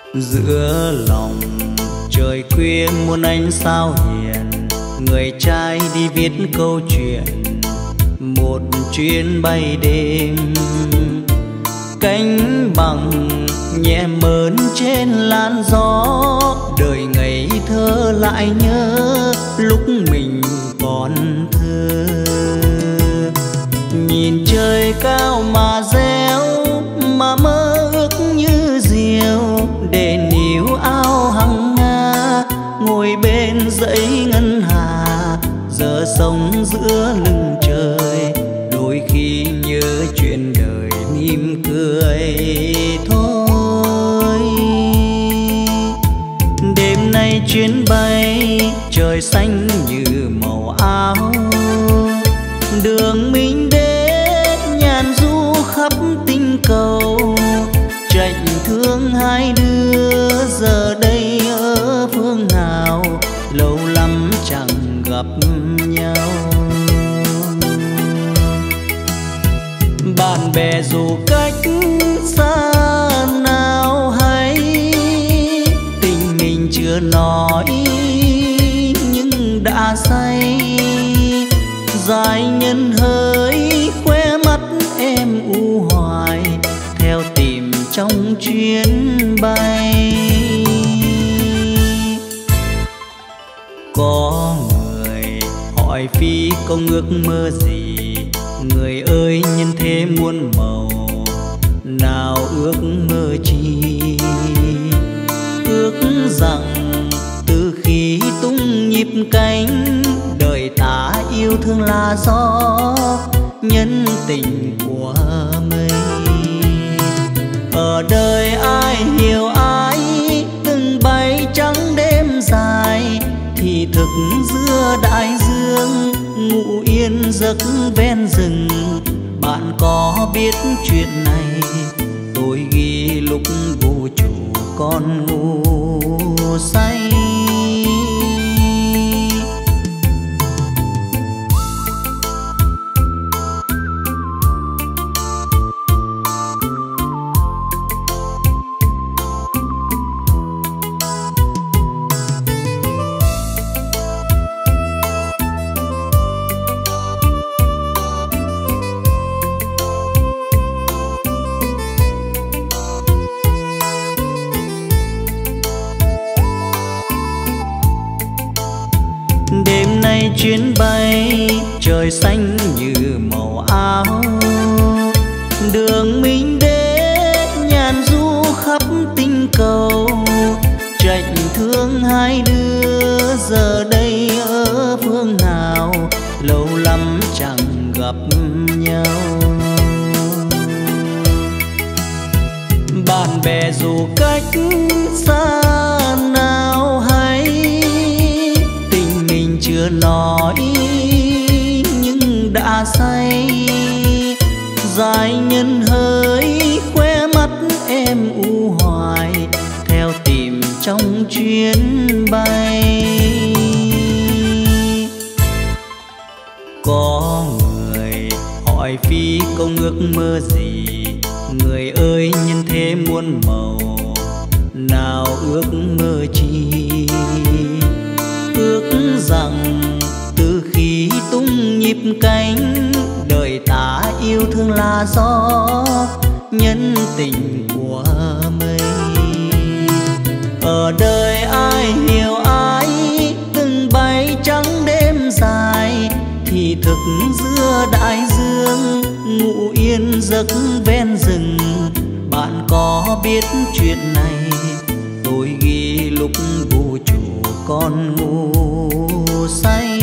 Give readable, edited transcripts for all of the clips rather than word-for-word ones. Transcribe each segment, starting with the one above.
Giữa lòng trời khuya muôn ánh sao hiền, người trai đi viết câu chuyện một chuyến bay đêm. Cánh bằng nhẹ mơn trên làn gió, đời ngây thơ lại nhớ lúc mình còn thơ. Nhìn trời cao mà réo, mà mơ ước như diều, để níu áo hằng nga ngồi bên dãy ngân hà. Giờ sống giữa lưng trời, đôi khi nhớ chuyện đời mỉm cười thôi. Đêm nay chuyến bay trời xanh như màu áo, đường mình đến nhàn du khắp tinh cầu. Trạch thương hai đứa giờ đây ở phương nào, lâu lắm chẳng gặp nhau. Bạn bè dù cách xa nào hay, tình mình chưa nói nhưng đã say. Dài nhân hỡi khóe mắt em u hoài, theo tìm trong chuyến bay. Có người hỏi Phi công ước mơ gì, người ơi nhân thế muôn màu, nào ước mơ chi. Ước rằng từ khi tung nhịp cánh, đời ta yêu thương là gió, nhân tình của mây. Ở đời ai hiểu ai, từng bay trắng đêm dài, thì thực giữa đại dương ngủ yên giấc ven rừng. Bạn có biết chuyện này, tôi ghi lúc vũ trụ còn ngủ say. Chuyến bay trời xanh như màu áo, đường mình đến nhàn du khắp tinh cầu. Trạch thương hai đứa giờ đây ở phương nào, lâu lắm chẳng gặp nhau. Bạn bè dù cách xa nào hay, tình mình chưa nói nhưng đã say. Dài nhân hỡi khóe mắt em u hoài, theo tìm trong chuyến bay. Có người hỏi Phi công ước mơ gì, người ơi nhân thế muôn màu, nào ước mơ chi. Ước rằng từ khi tung nhịp cánh, đời ta yêu thương là gió, nhân tình của mây. Ở đời ai hiểu ai, từng bay trắng đêm dài, thì thực giữa đại dương ngủ yên giấc ven rừng. Bạn có biết chuyện này, tôi ghi lúc vũ trụ còn ngủ say.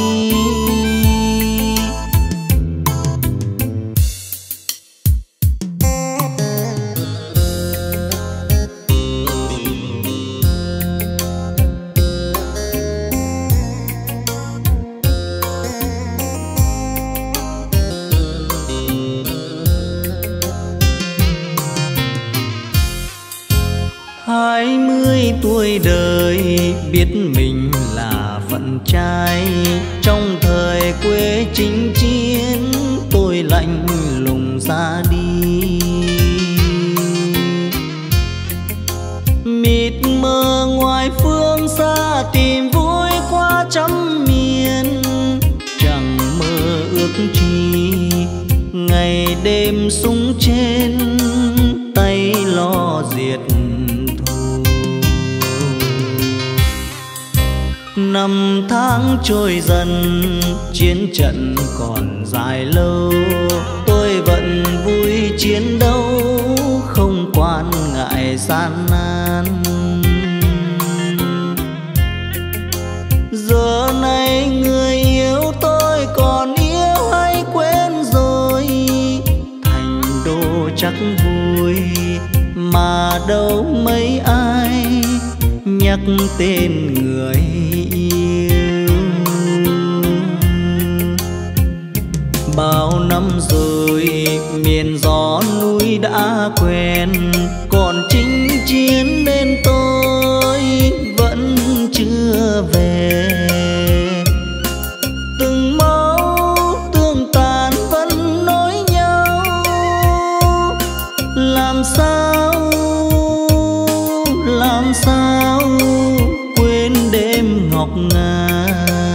Tuổi đời biết mình là phận trai, trong thời quê chinh chiến tôi lạnh lùng ra đi. mịt mờ ngoài phương xa tìm vui qua trăm miền, chẳng mơ ước chi ngày đêm súng trên tay lo diệt thù. Năm tháng trôi dần, chiến trận còn dài lâu, tôi vẫn vui chiến đấu, không quản ngại gian nan. Giờ này người yêu tôi còn yêu hay quên rồi, thành đô chắc vui mà đâu mấy ai nhắc tên người yêu. Bao năm rồi miền gió núi đã quen, còn chinh chiến nên tôi vẫn chưa về. Từng máu tương tàn vẫn nối nhau, làm sao quên đêm ngọc ngà,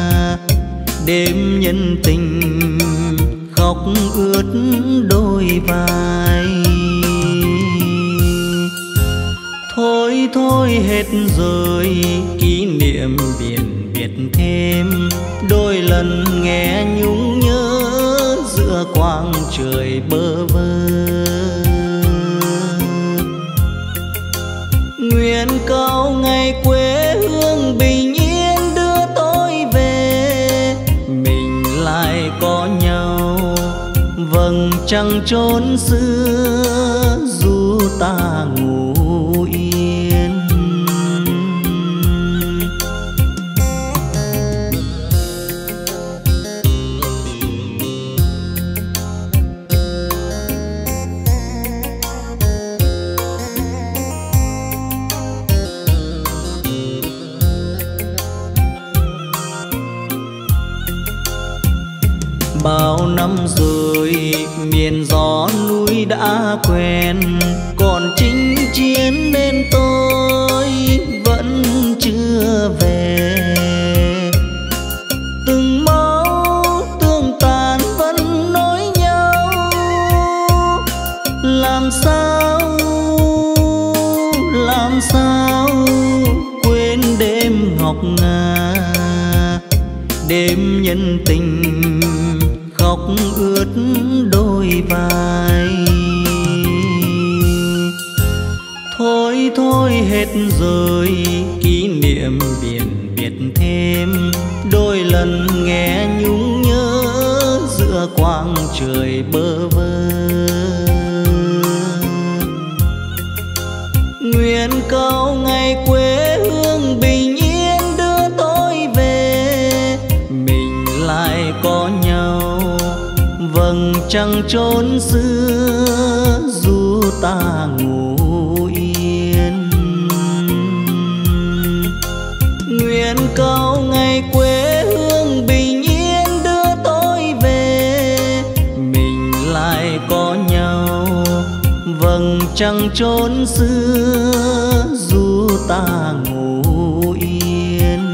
đêm nhân tình khóc ướt đôi vai. Thôi hết rồi kỷ niệm biển biệt thêm, đôi lần nghe nhung nhớ giữa quang trời bơ vơ. Nguyện cầu ngày quê hương bình yên đưa tôi về, mình lại có nhau vầng trăng trốn xưa dù ta ngủ yên. Bao năm rồi miền gió núi đã quen, còn chinh chiến nên tôi vẫn chưa về. Từng máu tương tàn vẫn nối nhau, làm sao quên đêm ngọc ngà, đêm nhân tình khóc ướt đôi vai. Thôi hết rồi kỷ niệm biển biệt thêm, đôi lần nghe nhung nhớ giữa quang trời bơ vơ. Nguyện cầu ngày quê hương bình yên đưa tôi về, mình lại có nhau vầng trăng trốn xưa dù ta ngủ yên. Nguyện cầu ngày quê hương bình yên đưa tôi về, mình lại có nhau vầng trăng trốn xưa dù ta ngủ yên.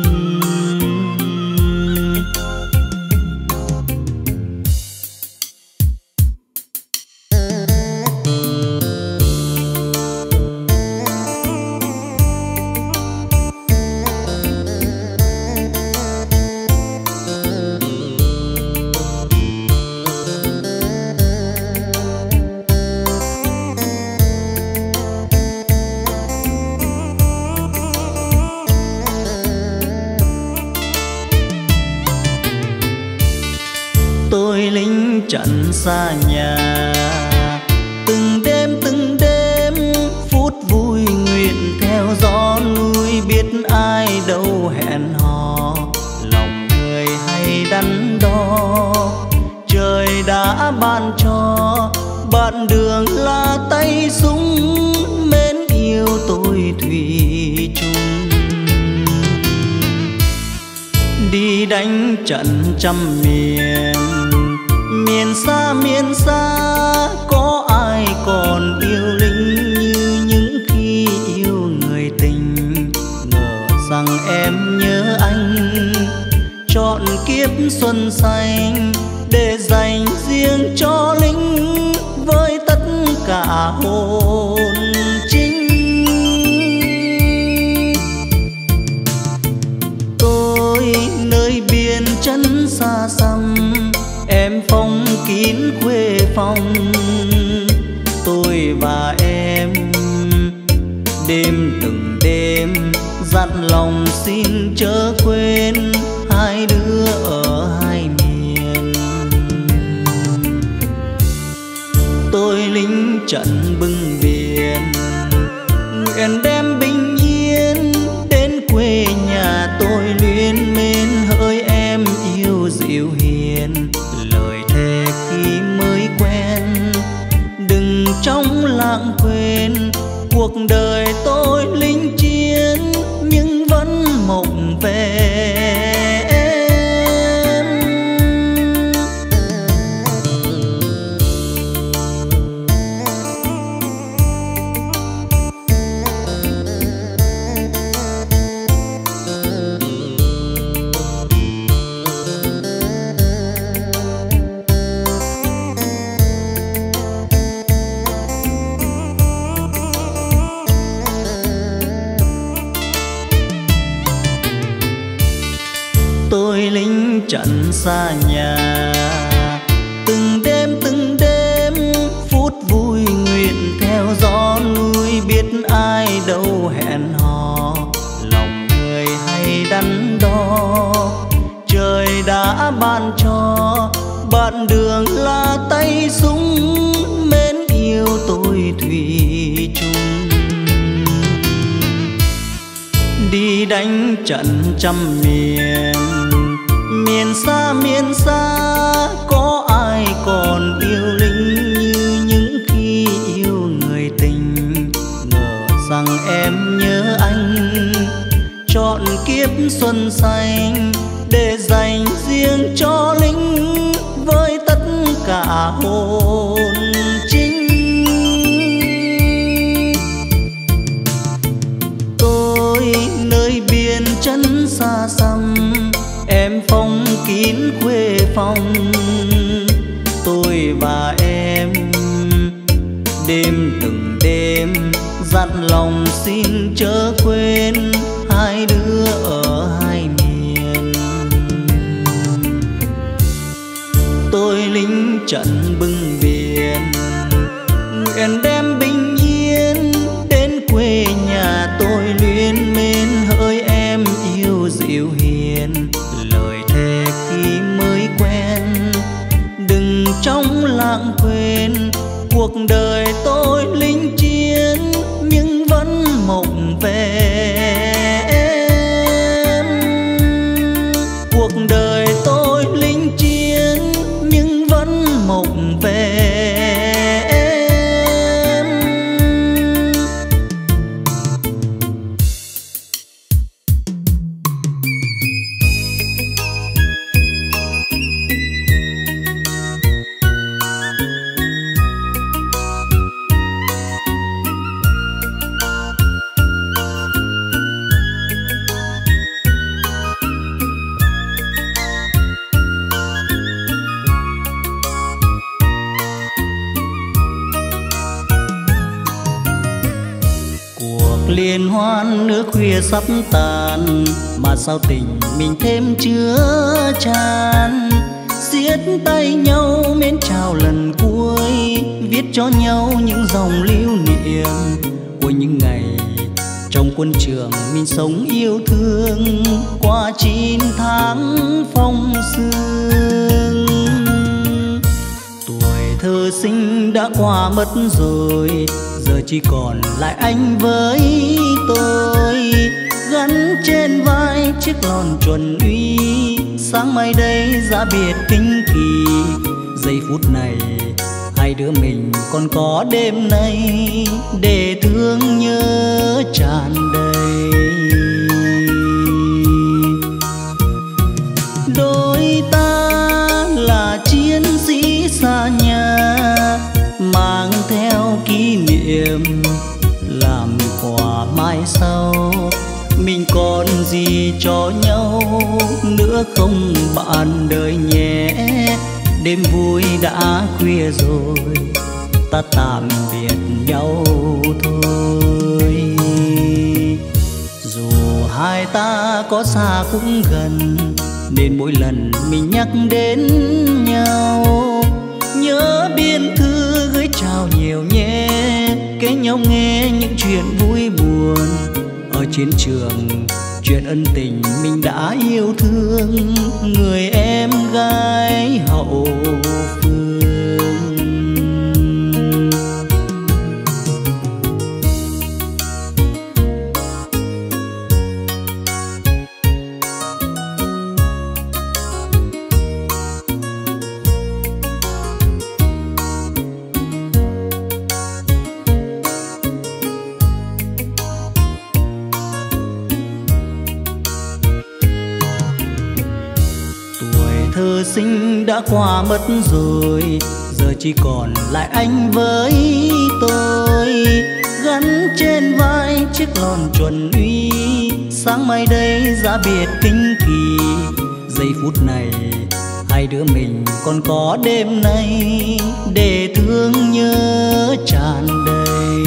Tôi lính trận xa nhà, từng đêm phút vui nguyện theo gió núi, biết ai đâu hẹn hò lòng người hay đắn đo. Trời đã ban cho bạn đường là tay súng, mến yêu tôi thủy chung. Đi đánh trận trăm miền, miền xa có ai còn yêu lính như những khi yêu người xuân xanh để dành riêng cho lính với tất cả hồn chính. Tôi nơi biên chân xa xăm, em phong kín khuê phòng. Tôi và em đêm từng đêm dặn lòng xin chớ quên hai đứa ở hai miền. Tôi lính trận bưng biển, nguyện đem bình yên đến quê nhà. Tôi luyến mến hỡi em yêu dịu hiền, lời thề khi mới quen đừng trong lãng quên. Cuộc đời tôi lính chiến nhưng vẫn mộng về em. Tôi lính trận xa nhà, từng đêm phút vui nguyện theo gió núi. Biết ai đâu hẹn hò, lòng người hay đắn đo. Trời đã ban cho bạn đường là tay súng, mến yêu tôi thủy chung. Đi đánh trận trăm miền, miền xa có ai còn yêu lính như những khi yêu người tình. Ngờ rằng em nhớ anh trọn kiếp xuân xanh để dành riêng cho lính với tất cả hồn chính. Tôi nơi biên chân xa xăm, em phong kín khuê phòng. Tôi và em đêm từng đêm dặn lòng xin chớ quên hai đứa ở hai miền. Tôi lính trận bưng biển, nguyện đem bình yên đến quê nhà. Tôi luyến mến hỡi em yêu dịu hiền, lời thề khi mới quen đừng trong lãng quên. Cuộc đời tôi lính chiến nhưng vẫn mộng về em. Cuộc đời tôi lính chiến nhưng vẫn mộng về em. Liên hoan nước khuya sắp tàn mà sao tình mình thêm chứa chan. Siết tay nhau mến chào lần cuối, viết cho nhau những dòng lưu niệm của những ngày trong quân trường mình sống yêu thương qua 9 tháng phong sương. Tuổi thơ sinh đã qua mất rồi, giờ chỉ còn lại anh với tôi. Gắn trên vai chiếc lon chuẩn uy, sáng mai đây ra biệt kinh kỳ. Giây phút này hai đứa mình còn có đêm nay để thương nhớ tràn đầy. Đôi ta là chiến sĩ xa nhà, mang theo kỷ niệm làm quà mai sau. mình còn gì cho nhau nữa không bạn đời nhé. Đêm vui đã khuya rồi, ta tạm biệt nhau thôi. Dù hai ta có xa cũng gần, nên mỗi lần mình nhắc đến nhau nhớ biên thư gửi chào nhiều nhé. Kể nhau nghe những chuyện vui buồn ở chiến trường, chuyện ân tình mình đã yêu thương người em gái hậu phương. Thơ sinh đã qua mất rồi, giờ chỉ còn lại anh với tôi. Gắn trên vai chiếc lon chuẩn uy, sáng mai đây giá biệt kinh kỳ. Giây phút này hai đứa mình còn có đêm nay để thương nhớ tràn đầy.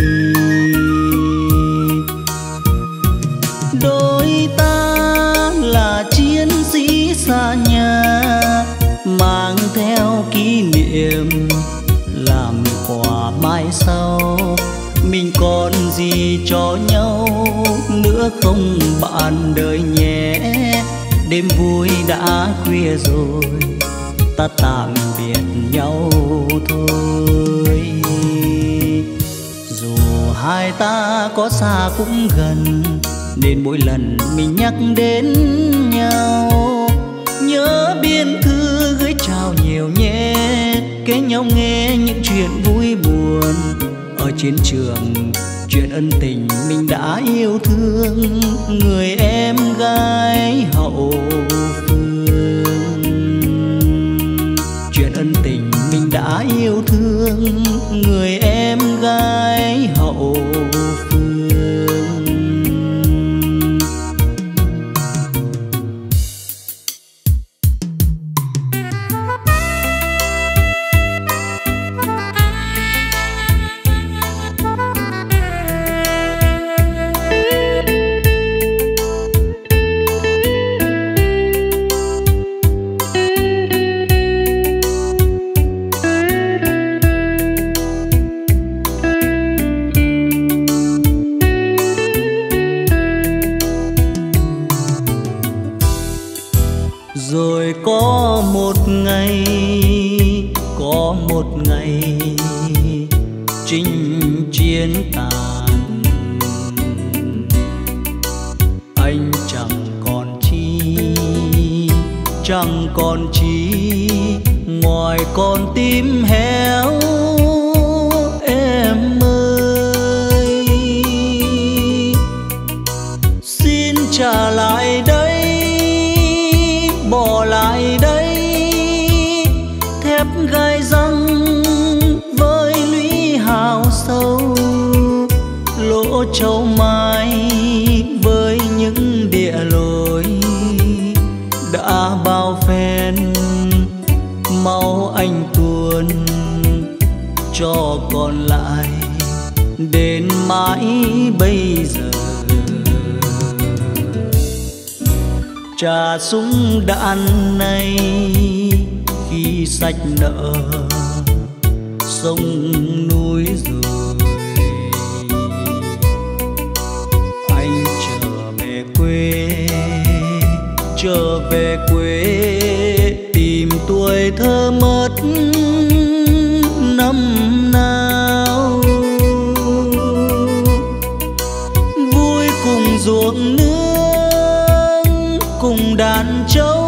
Đôi ta là chiến sĩ xa nhà, mang theo kỷ niệm làm quà mai sau. Mình còn gì cho nhau nữa không bạn đời nhé. Đêm vui đã khuya rồi, ta tạm biệt nhau thôi. Dù hai ta có xa cũng gần, nên mỗi lần mình nhắc đến nhau nhớ biên thư gửi chào nhiều nhé. Kể nhau nghe những chuyện vui buồn ở chiến trường, chuyện ân tình mình đã yêu thương người em gái hậu phương. Chuyện ân tình mình đã yêu thương người em gái hậu phương. Rồi có một ngày chinh chiến tàn, anh chẳng còn chi ngoài con tim héo. Em ơi xin trả lại đây, bỏ lại đây thép gai răng với lũy hào sâu. Lỗ châu mai với những địa lối đã bao phen máu anh tuôn cho còn lại đến mãi bây giờ. Trả súng đạn này khi sạch nợ sông núi rồi. Anh trở về quê tìm tuổi thơ mất năm nào. Vui cùng ruộng nương cùng đàn trâu,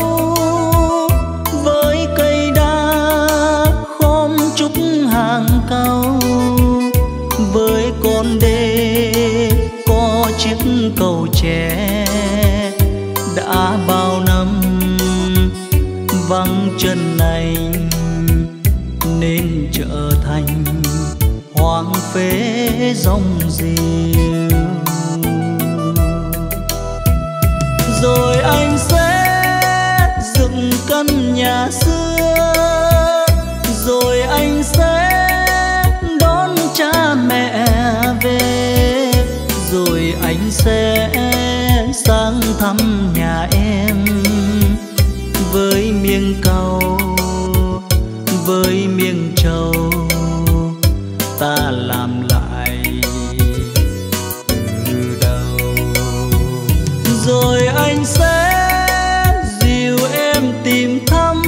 với cây đa khom trúc hàng cao, với con đê có chiếc cầu tre. Đã bao năm vắng chân anh nên trở thành hoang phế rong rêu. nhà xưa, rồi anh sẽ đón cha mẹ về, rồi anh sẽ sang thăm nhà em với miếng cau, với miếng trầu ta làm lại từ đầu. Rồi anh sẽ dìu em tìm thăm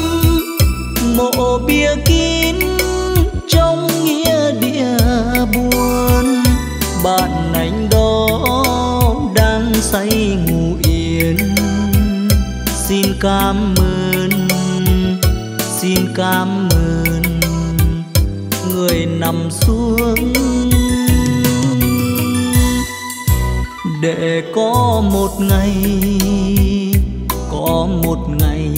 mộ bia kín trong nghĩa địa buồn. Bạn anh đó đang say ngủ yên, xin cảm ơn, xin cảm ơn người nằm xuống để có một ngày, có một ngày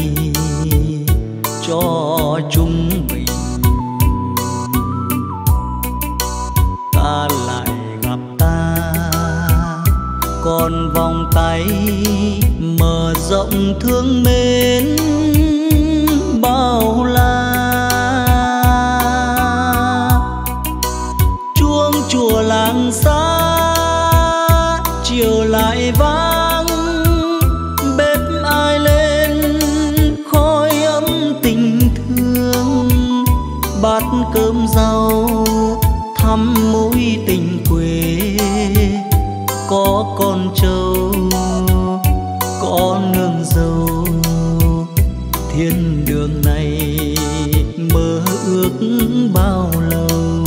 cho chúng mình ta lại gặp ta. Còn vòng tay mở rộng thương mến bao la. Chuông chùa làng xa chiều lại vang, bếp ai lên khói ấm tình thương. Bát cơm rau thăm mối tình quê, có con trâu có nương dâu. Thiên đường này mơ ước bao lâu.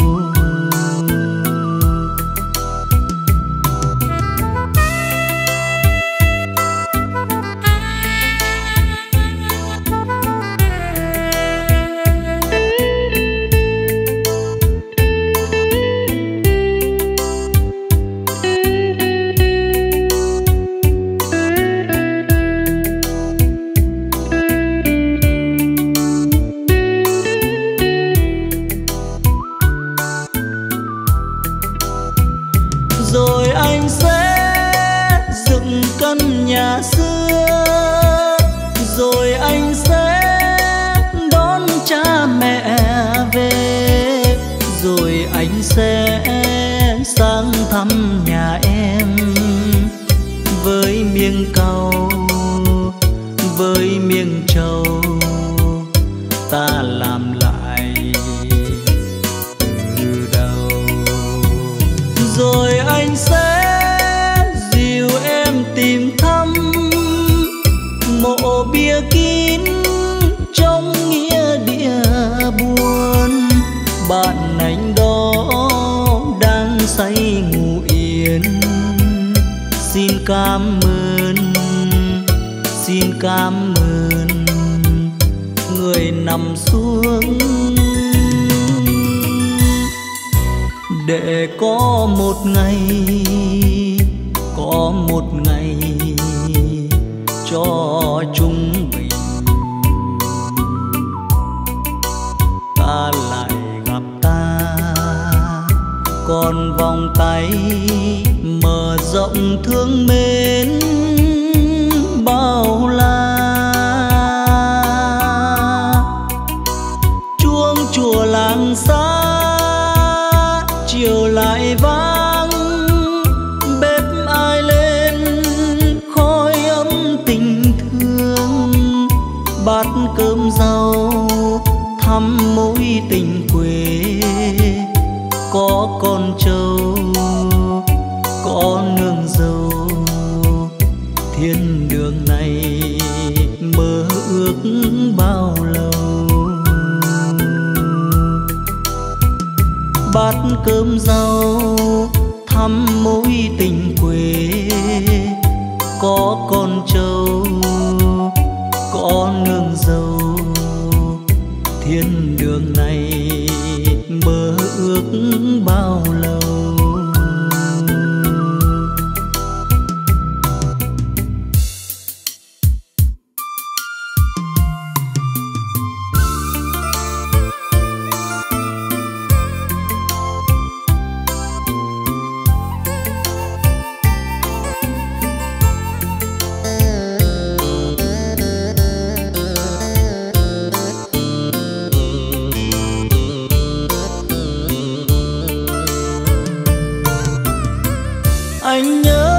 Rồi anh sẽ dựng căn nhà xưa, rồi anh sẽ đón cha mẹ về, rồi anh sẽ sang thăm nhà em với miếng cau, với miếng trầu ta làm lại từ đầu. Rồi anh sẽ dìu em tìm thăm mộ bia kín trong nghĩa địa buồn. Bạn anh đó đang say ngủ yên, xin cảm ơn, xin cảm ơn người nằm xuống để có một ngày, có một ngày cho chúng mình ta lại gặp ta. Còn vòng tay mở rộng thương mến bao la. Chuông chùa làng xa chiều lại vang, bếp ai lên khói ấm tình thương. Bát cơm rau thăm mối tình quê, có con trâu có nương dâu. Thiên đường này mơ ước bao lâu. Bát cơm rau thăm mối tình quê, có con trâu có nương dâu. Thiên đường này mơ ước bao lâu.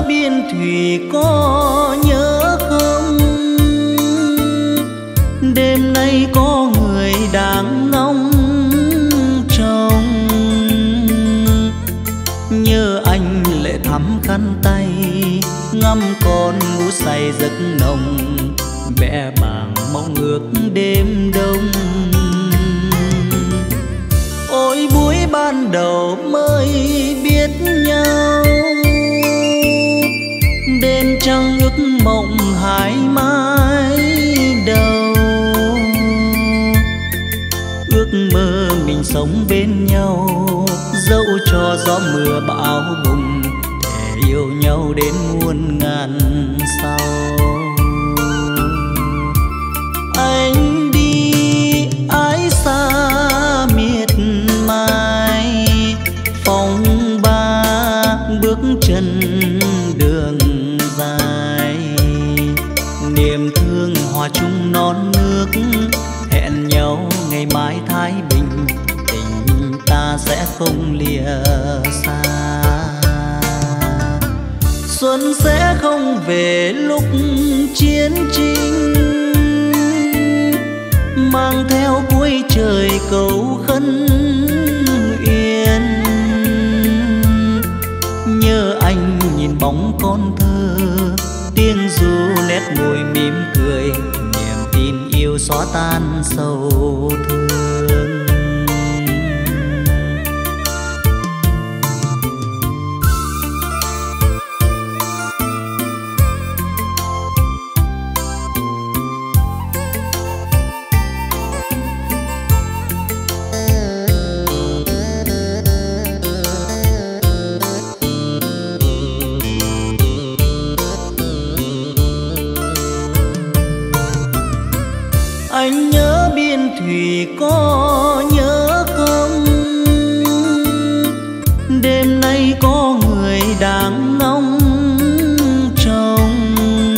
biên thủy có nhớ không? Đêm nay có người đang ngóng trông, nhớ anh lệ thắm khăn tay ngắm con ngủ say giấc nồng, vẽ bảng mong ước đêm đông. Ôi buổi ban đầu mới biết nhau, đêm trăng ước mộng hai mái đầu. Ước mơ mình sống bên nhau, dẫu cho gió mưa bão bùng, để yêu nhau đến muôn ngàn sau. Anh đi ái xa miệt mài, phong ba bước chân đường dài. Niềm thương hòa chung non nước, hẹn nhau ngày mai thái bình, tình ta sẽ không lìa xa. Xuân sẽ không về lúc chiến tranh, mang theo cuối trời cầu khấn yên. Nhớ anh nhìn bóng con thơ, tiếng ru nét môi mỉm cười, niềm tin yêu xóa tan sầu thương. Anh nhớ biên thủy có nhớ không? Đêm nay có người đang ngóng trông,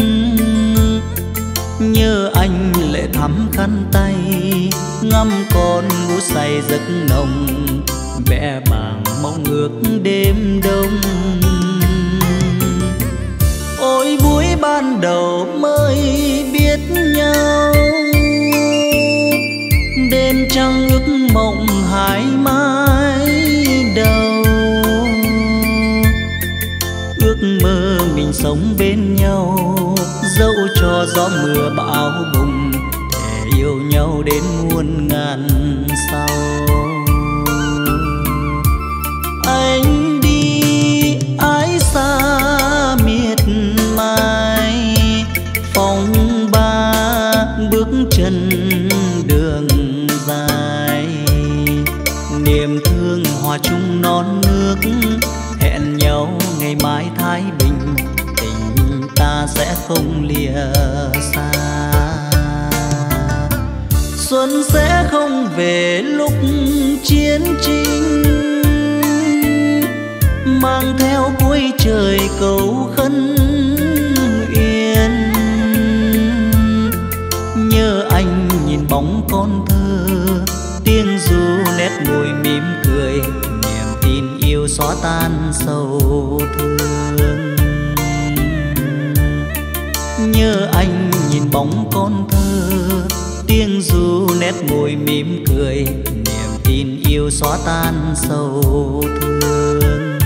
nhớ anh lệ thắm khăn tay ngắm con ngủ say giấc nồng, vẽ bảng mong ước đêm đông. Ôi buổi ban đầu mới biết nhau, đêm trăng ước mộng hai mái đầu. Ước mơ mình sống bên nhau, dẫu cho gió mưa bão bùng, để yêu nhau đến muôn ngàn sau. Anh đi ái xa miệt mài, phong ba bước chân đường dài. Niềm thương hòa chung non nước, hẹn nhau ngày mai thái bình, tình ta sẽ không lìa xa. Xuân sẽ không về lúc chiến tranh, mang theo cuối trời cầu khấn yên. Nhớ anh nhìn bóng con thơ, tiếng ru nét môi mỉm cười, niềm tin yêu xóa tan sầu thương. Nhớ anh nhìn bóng con thơ, tiếng ru nét môi mỉm cười, niềm tin yêu xóa tan sầu thương.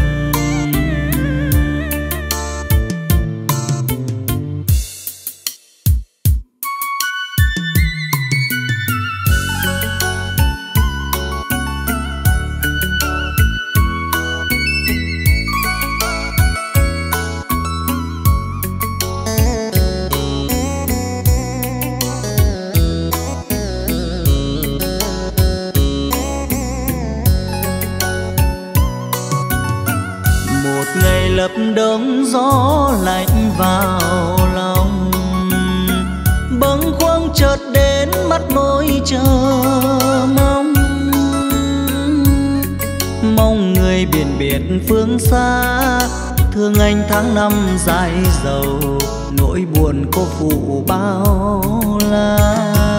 Lập đông gió lạnh vào lòng, bâng khuâng chợt đến mắt môi chờ mong. Mong người biển biệt phương xa, thương anh tháng năm dài dầu, nỗi buồn cô phụ bao la.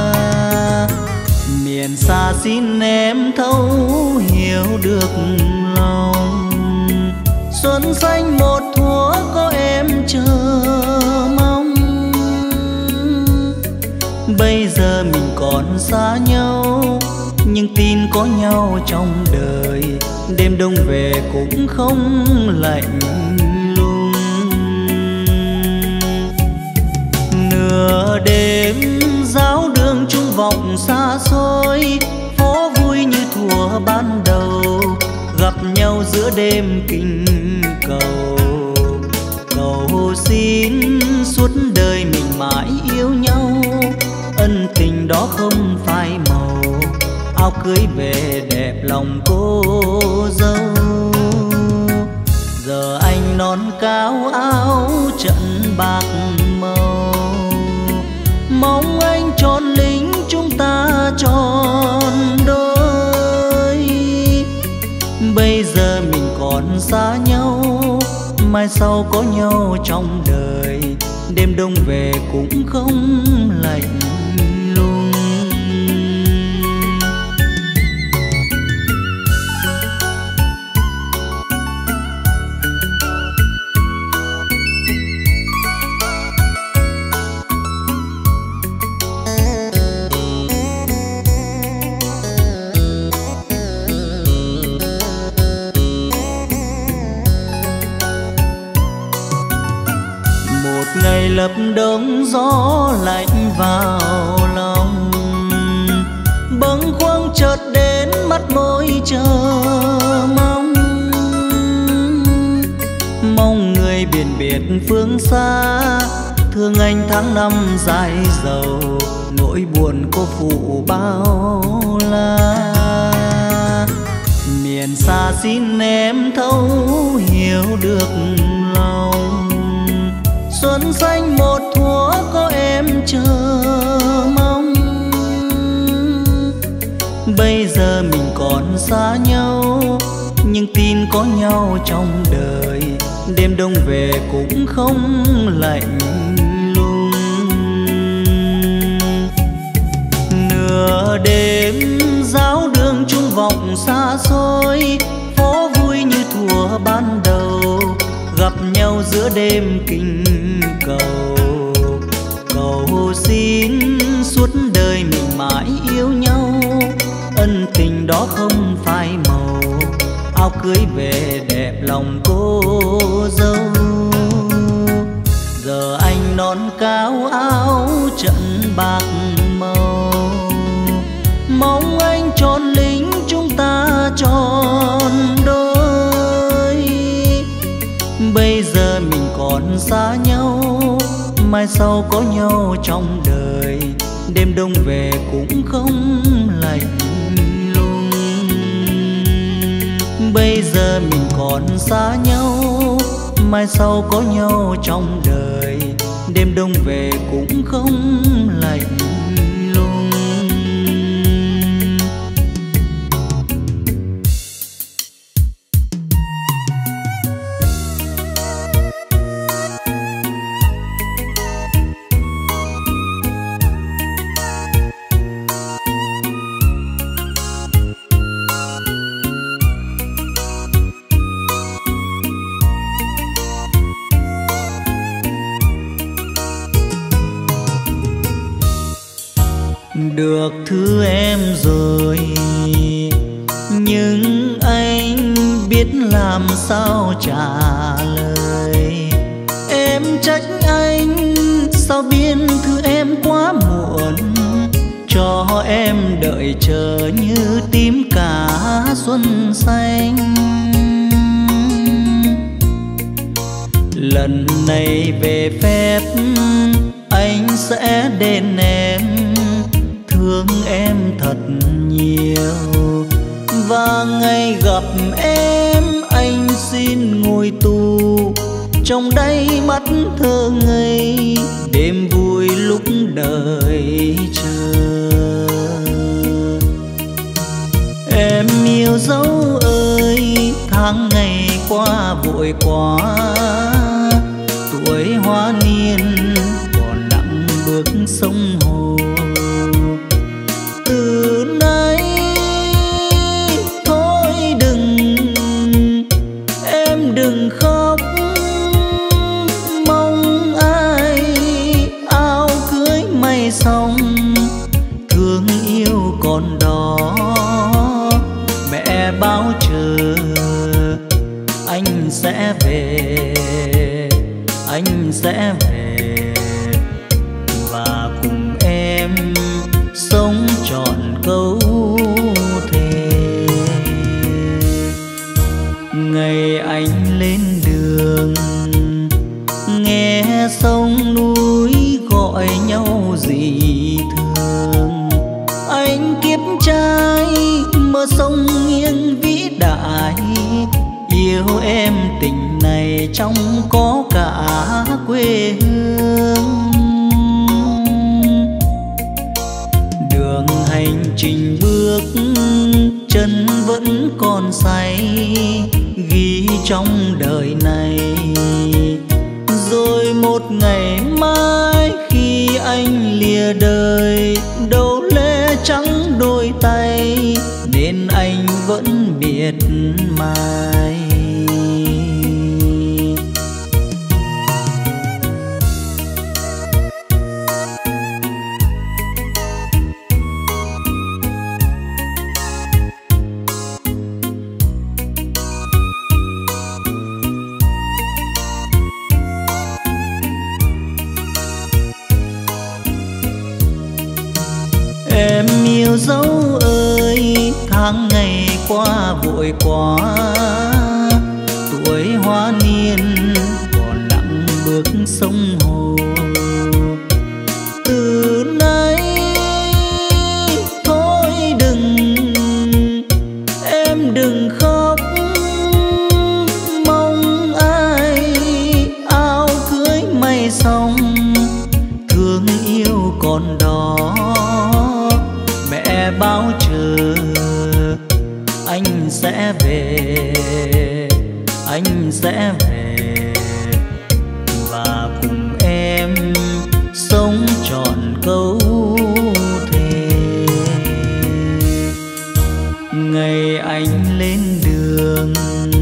Miền xa xin em thấu hiểu được lòng, Xuân xanh một thuở có em chờ mong. Bây giờ mình còn xa nhau, nhưng tin có nhau trong đời. Đêm đông về cũng không lạnh lùng. Nửa đêm giáo đường trung vọng xa xôi, phố vui như thuở ban đầu. Gặp nhau giữa đêm kinh cầu, cầu xin suốt đời mình mãi yêu nhau. Ân tình đó không phai màu, áo cưới về đẹp lòng cô dâu. Giờ anh non cao áo trận bạc màu, mong anh tròn lính chúng ta tròn đôi. Bây giờ mình còn xa nhau, mai sau có nhau trong đời. Đêm đông về cũng không lạnh lùng. Ngày lập đông gió lạnh vào lòng, bâng khuâng chợt đến mắt môi chờ mong. Mong người biển biệt phương xa, thương anh tháng năm dài dầu. Nỗi buồn cô phụ bao la, miền xa xin em thấu hiểu được lòng. Xuân xanh một thuở có em chờ mong. Bây giờ mình còn xa nhau, nhưng tin có nhau trong đời. Đêm đông về cũng không lạnh lùng. Nửa đêm giáo đường trung vọng xa xôi, phố vui như thuở ban đầu. Gặp nhau giữa đêm kinh cầu, cầu xin suốt đời mình mãi yêu nhau. Ân tình đó không phai màu, áo cưới về đẹp lòng cô dâu. Giờ anh non cao áo trận bạc màu, mong anh tròn lính chúng ta tròn đôi. Bây giờ mình còn xa nhau, mai sau có nhau trong đời. Đêm đông về cũng không lạnh lùng. Bây giờ mình còn xa nhau, mai sau có nhau trong đời. Đêm đông về cũng không lạnh lùng. Được thứ em rồi, nhưng anh biết làm sao trả lời. Em trách anh sao biến thư em quá muộn, cho em đợi chờ như tím cả xuân xanh. Lần này về phép anh sẽ đền em, thương em thật nhiều. Và ngày gặp em anh xin ngồi tù, trong đáy mắt thơ ngây đêm vui lúc đợi chờ. Em yêu dấu ơi, tháng ngày qua vội quá, tuổi hoa niên còn nặng bước sông hồ. Từ nay thôi đừng, em đừng anh sẽ về và cùng em sống trọn câu thề. Ngày anh lên đường nghe sông núi gọi nhau dị thường, anh kiếp trai mơ sông nghiêng vĩ đại, yêu em tình này trong có cả quê hương. Đường hành trình bước chân vẫn còn say, ghi trong đời này. Rồi một ngày mai khi anh lìa đời, đâu lẽ trắng đôi tay nên anh vẫn miệt mài. Em yêu dấu ơi, tháng ngày qua vội quá, tuổi hoa niên còn nặng bước sông hồ. Từ nay thôi đừng, em đừng khóc, mong ai áo cưới may xong, thương yêu còn đó mẹ bao chờ. Anh sẽ về, anh sẽ về và cùng em sống trọn câu thề. Ngày anh lên đường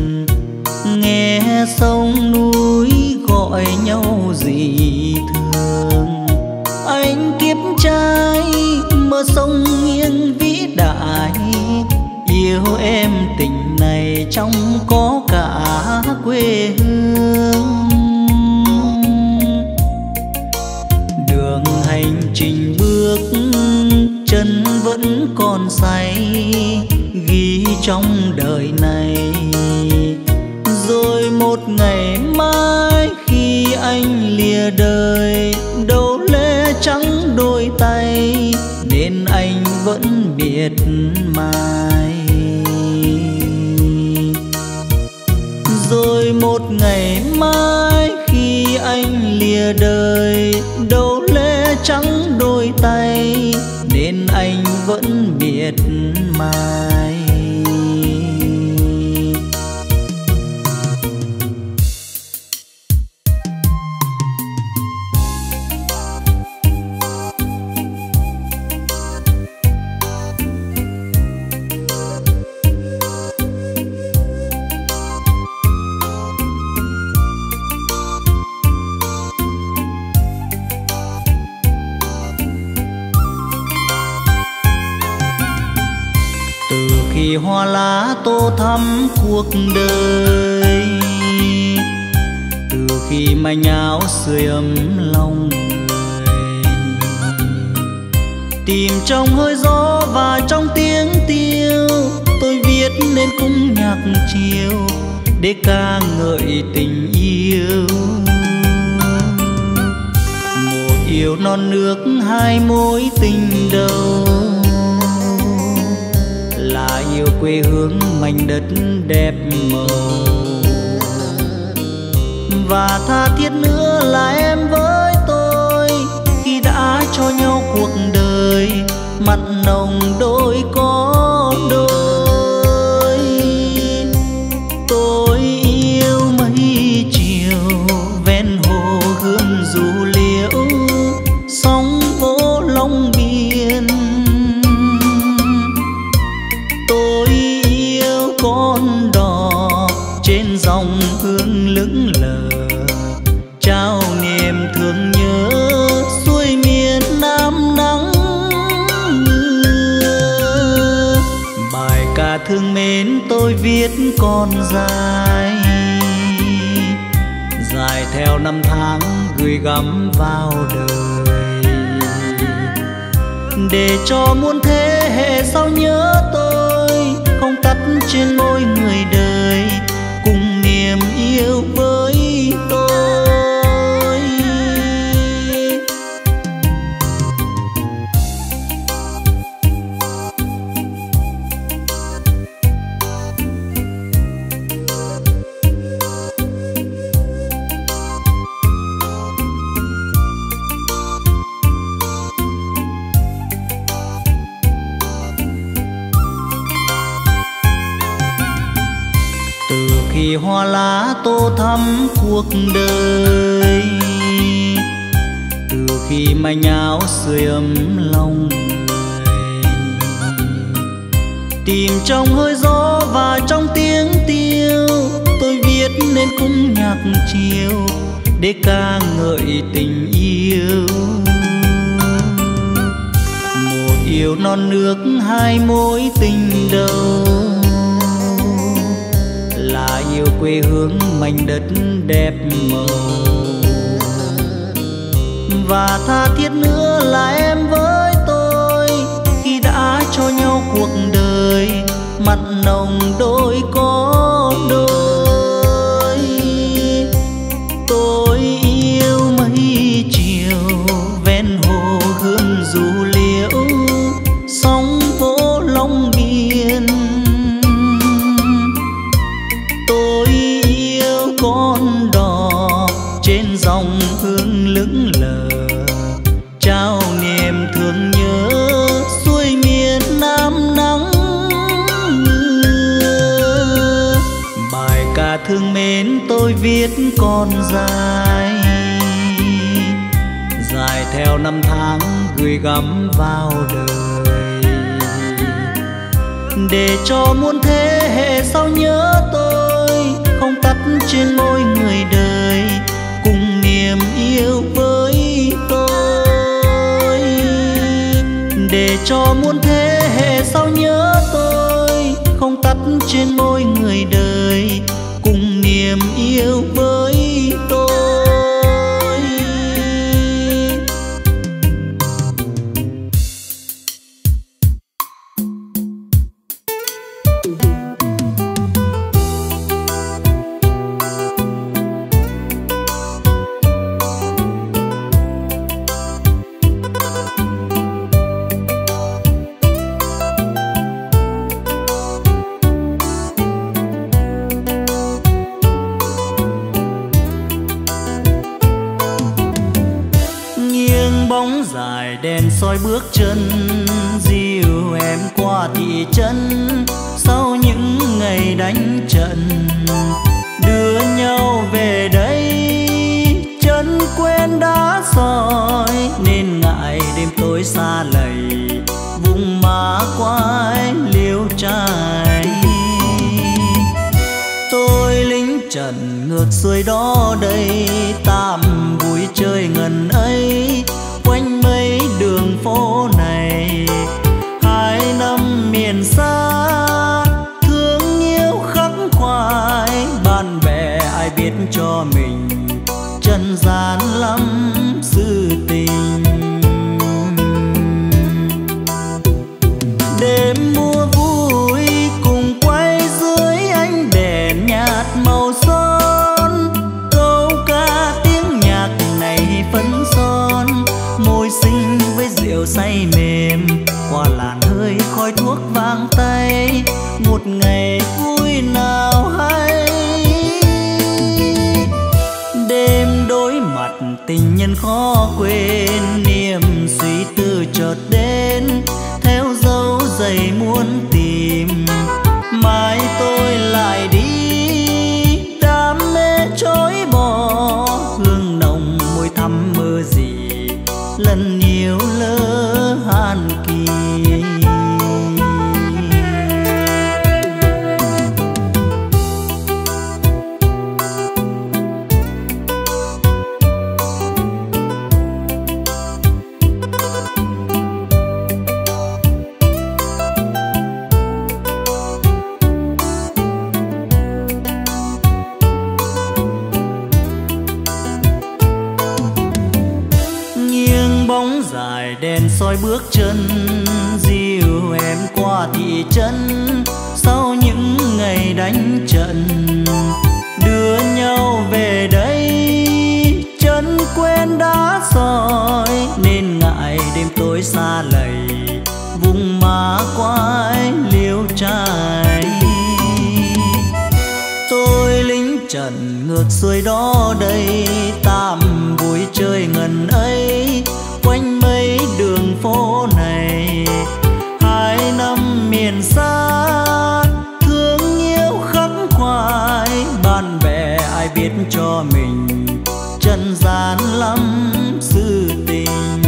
nghe sông núi gọi nhau dị thường, anh kiếp trai mơ sông nghiêng vĩ đại, yêu em tình này trong có cả quê hương. Đường hành trình bước chân vẫn còn say, ghi trong đời này. Rồi một ngày mai khi anh lìa đời, đâu lẽ trắng đôi tay nên anh vẫn miệt mài. Rồi một ngày mai khi anh lìa đời, đâu lẽ trắng đôi tay nên anh vẫn miệt mài. Khi hoa lá tô thắm cuộc đời, từ khi manh áo sưởi ấm lòng người, tìm trong hơi gió và trong tiếng tiêu, tôi viết nên cung nhạc chiều để ca ngợi tình yêu. Một yêu non nước hai mối tình đầu, là yêu quê hương mảnh đất đẹp màu. Và tha thiết nữa là em với tôi, khi đã cho nhau cuộc đời mặn nồng đôi có đôi. Tôi yêu mấy chiều ven hồ Gươm Dù Liễu, sóng vỗ Long Biên. Tôi yêu con đò trên dòng hương lững lờ, trao niềm thương nhớ xuôi miền Nam nắng mưa. Bài ca thương mến tôi viết còn dài, dài theo theo năm tháng gửi gắm vào đời, để cho muôn thế hệ sau nhớ tôi, không tắt trên môi người đời, cùng niềm yêu với tôi. Khi hoa lá tô thắm cuộc đời, từ khi manh áo sưởi ấm lòng người, tìm trong hơi gió và trong tiếng tiêu, tôi viết nên khúc nhạc chiều để ca ngợi tình yêu. Một yêu non nước hai mối tình đầu, là yêu quê hương mảnh đất đẹp màu, và tha thiết nữa là em với tôi, khi đã cho nhau cuộc đời mặn nồng đôi có đôi. Tôi yêu mấy chiều ven hồ Gươm Dù Liễu, sóng vỗ Long Biên. Con đò trên dòng hương lững lờ, trao niềm thương nhớ xuôi miền Nam nắng mưa. Bài ca thương mến tôi viết còn dài, dài theo năm tháng gửi gắm vào đời, để cho muôn thế hệ sau nhớ tôi, không tắt trên môi người đời, cùng niềm yêu với tôi. Để cho muôn thế hệ sau nhớ tôi, không tắt trên môi người đời, cùng niềm yêu với tôi. Đèn soi bước chân dìu em qua thị trấn, sau những ngày đánh trận đưa nhau về đây. Chân quen đã soi nên ngại đêm tối xa lầy, vùng má quái liêu trai. Tôi lính trần ngược xuôi đó đây, tạm vui chơi ngần ấy quanh mấy đường phố này. 2 năm miền xa thương yêu khắc khoải, bạn bè ai biết cho mình trần gian lắm sự tình. Đêm mùa vui cùng quay dưới ánh đèn nhạt màu son, câu ca tiếng nhạc này phấn son, môi xinh với rượu say mềm qua làn hơi khói thuốc vang tay. Một ngày vui nào hay, đêm đối mặt tình nhân khó quên, niềm suy tư chợt đến theo dấu giày muốn tìm. Mai tôi lại đi đam mê chối bỏ, hương nồng môi thắm mơ gì lần yêu lỡ han kỳ. bóng dài đèn soi bước chân dìu em qua thị trấn. Sau những ngày đánh trận đưa nhau về đây, chân quen đã soi nên ngại đêm tối xa lầy, vùng má quái liêu trai. Tôi lính trần ngược xuôi đó đây, tạm vui chơi ngần ấy quanh mấy đường phố này. 2 năm miền xa thương yêu khắc khoải, bạn bè ai biết cho mình trần gian lắm sự tình.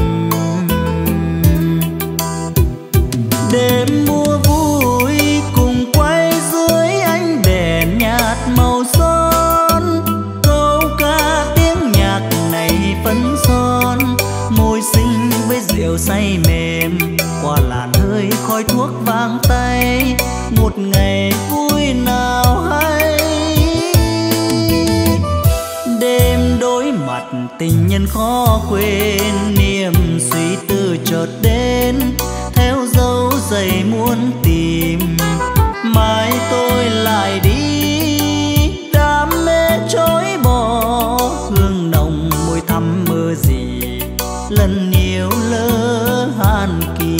Đêm mùa vui cùng quay dưới ánh đèn nhạt màu son, câu ca tiếng nhạc này phấn son, môi xinh với rượu say mềm qua làn hơi khói thuốc vang tay. Một ngày vui nào hay, đêm đối mặt tình nhân khó quên, niềm suy tư chợt đến theo dấu giày muốn tìm. Mai tôi lại đi đam mê chối bỏ, hương nồng môi thắm mơ gì lần yêu lỡ han kỳ.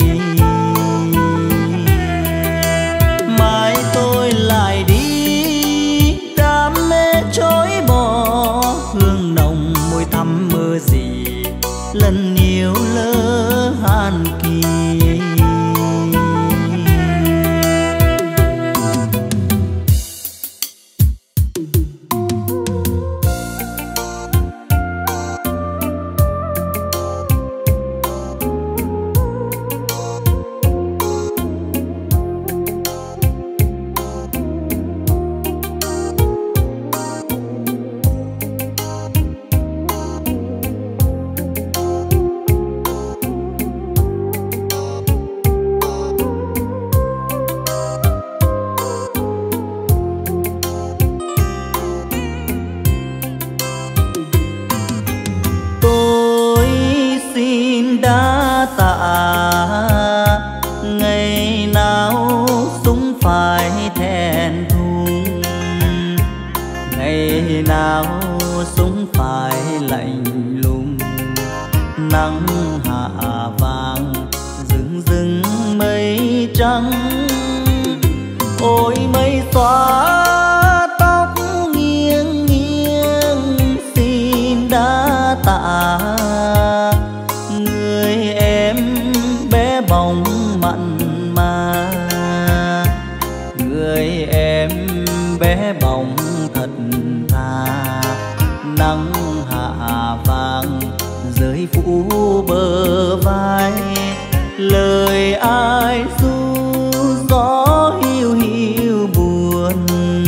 Mai tôi lại đi đam mê chối bỏ, hương nồng môi thắm mơ gì lần yêu lỡ han kỳ. Ngày nào súng phải thẹn thùng, ngày nào súng phải lạnh lùng. Nắng hạ vàng rừng rừng mây trắng, ôi mây xóa tóc nghiêng nghiêng xin đã tạ. Người em bé bỏng mặn mà, người em bé bỏng thật thà. Nắng hạ vàng rơi phủ bờ vai, lời ai ru gió hiu hiu buồn.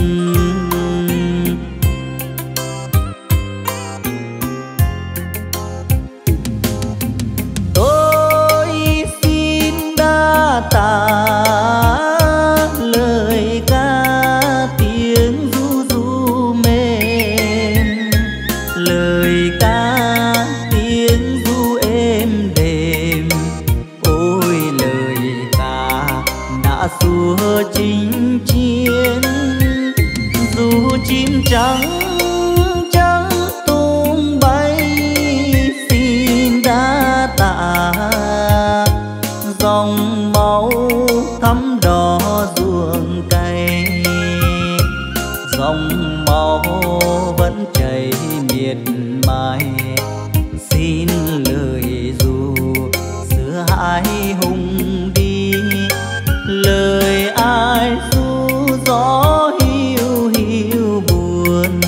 Tạ lời ca tiếng ru ru mềm, lời ca tiếng ru êm đềm. Ôi lời ca đã xua chinh chiến, dù chim trắng trắng tung bay xin đã tạ. Dòng máu thắm đỏ ruộng cày, dòng máu vẫn chảy miệt mài. Xin lời ru xưa hãi hùng đi, lời ai ru gió hiu hiu buồn.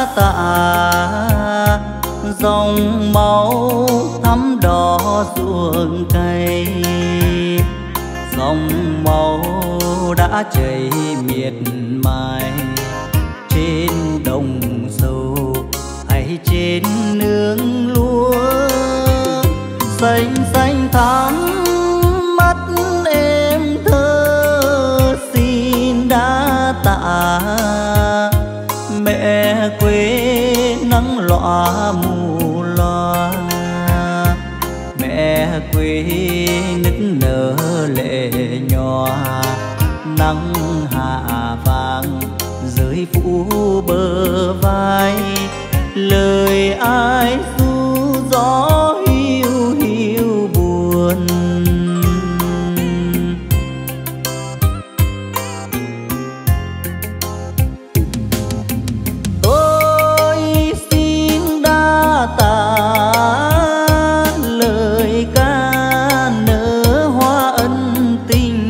tạ, dòng máu thắm đỏ ruộng cây, dòng máu đã chảy miệt mài trên đồng sâu hay trên nương lúa. Xanh xanh thắm mắt em thơ xin đã tạ, mẹ quê nắng lọa mù loa, mẹ quê nức nở lệ nhòa. Nắng hạ vàng rơi phủ bờ vai, lời ai ru gió hiu hiu buồn. Tôi xin đa tạ lời ca nở hoa ân tình,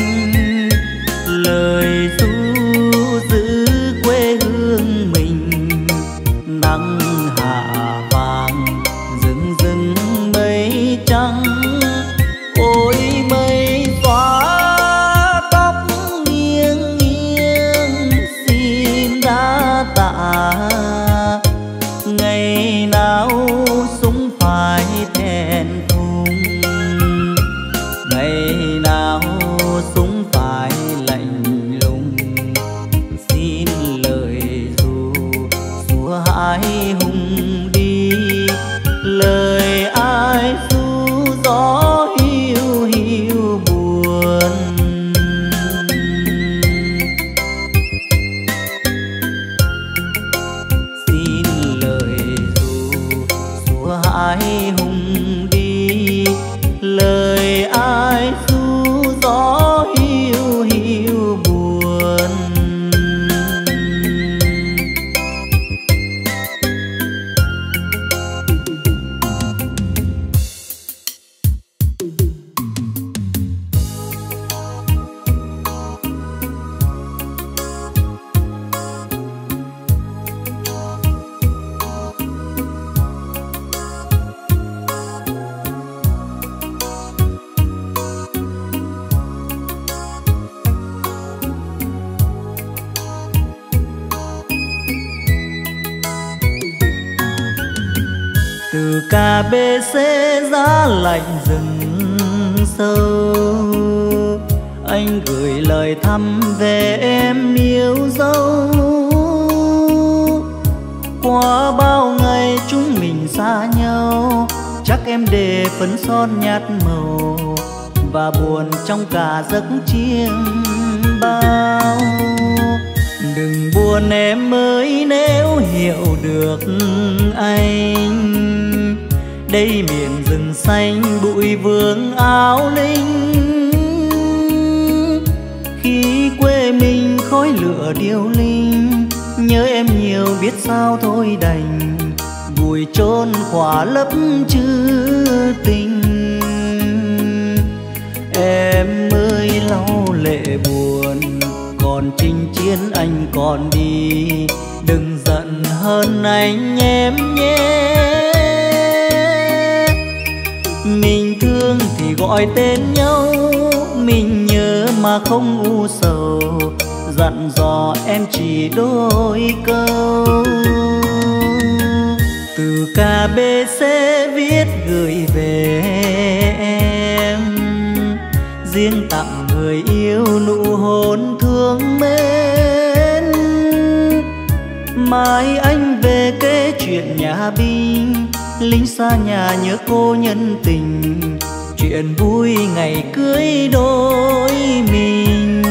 lời ru giữ quê hương mình. Nắng hạ vàng rừng rừng mây trắng, ôi mây xóa tóc nghiêng nghiêng xin đã tạ. Ngày nào súng phải thẹn thùng, ngày nào súng phải lạnh lùng, xin lời ru xua hãi hùng đi, lời ai ru gió hiu hiu buồn. Xin lời ru xua hãi hùng đi, lời ai ru gió hiu hiu buồn. Từ KBC giá lạnh rừng sâu, anh gửi lời thăm về em yêu dấu. Qua bao ngày chúng mình xa nhau, chắc em để phấn son nhạt màu và buồn trong cả giấc chiêm bao. Đừng buồn em ơi nếu hiểu được anh, đây miền rừng xanh bụi vương áo linh. Khi quê mình khói lửa điêu linh, nhớ em nhiều biết sao thôi đành, vùi chôn khỏa lấp chữ tình. Em ơi lau lệ buồn, còn chinh chiến anh còn đi, đừng giận hơn anh em nhé. Mình thương thì gọi tên nhau, mình nhớ mà không u sầu, dặn dò em chỉ đôi câu. Từ KBC viết gửi về em, riêng tặng người yêu nụ hôn thương mến. Mai anh về kể chuyện nhà binh, lính xa nhà nhớ cô nhân tình, chuyện vui ngày cưới đôi mình.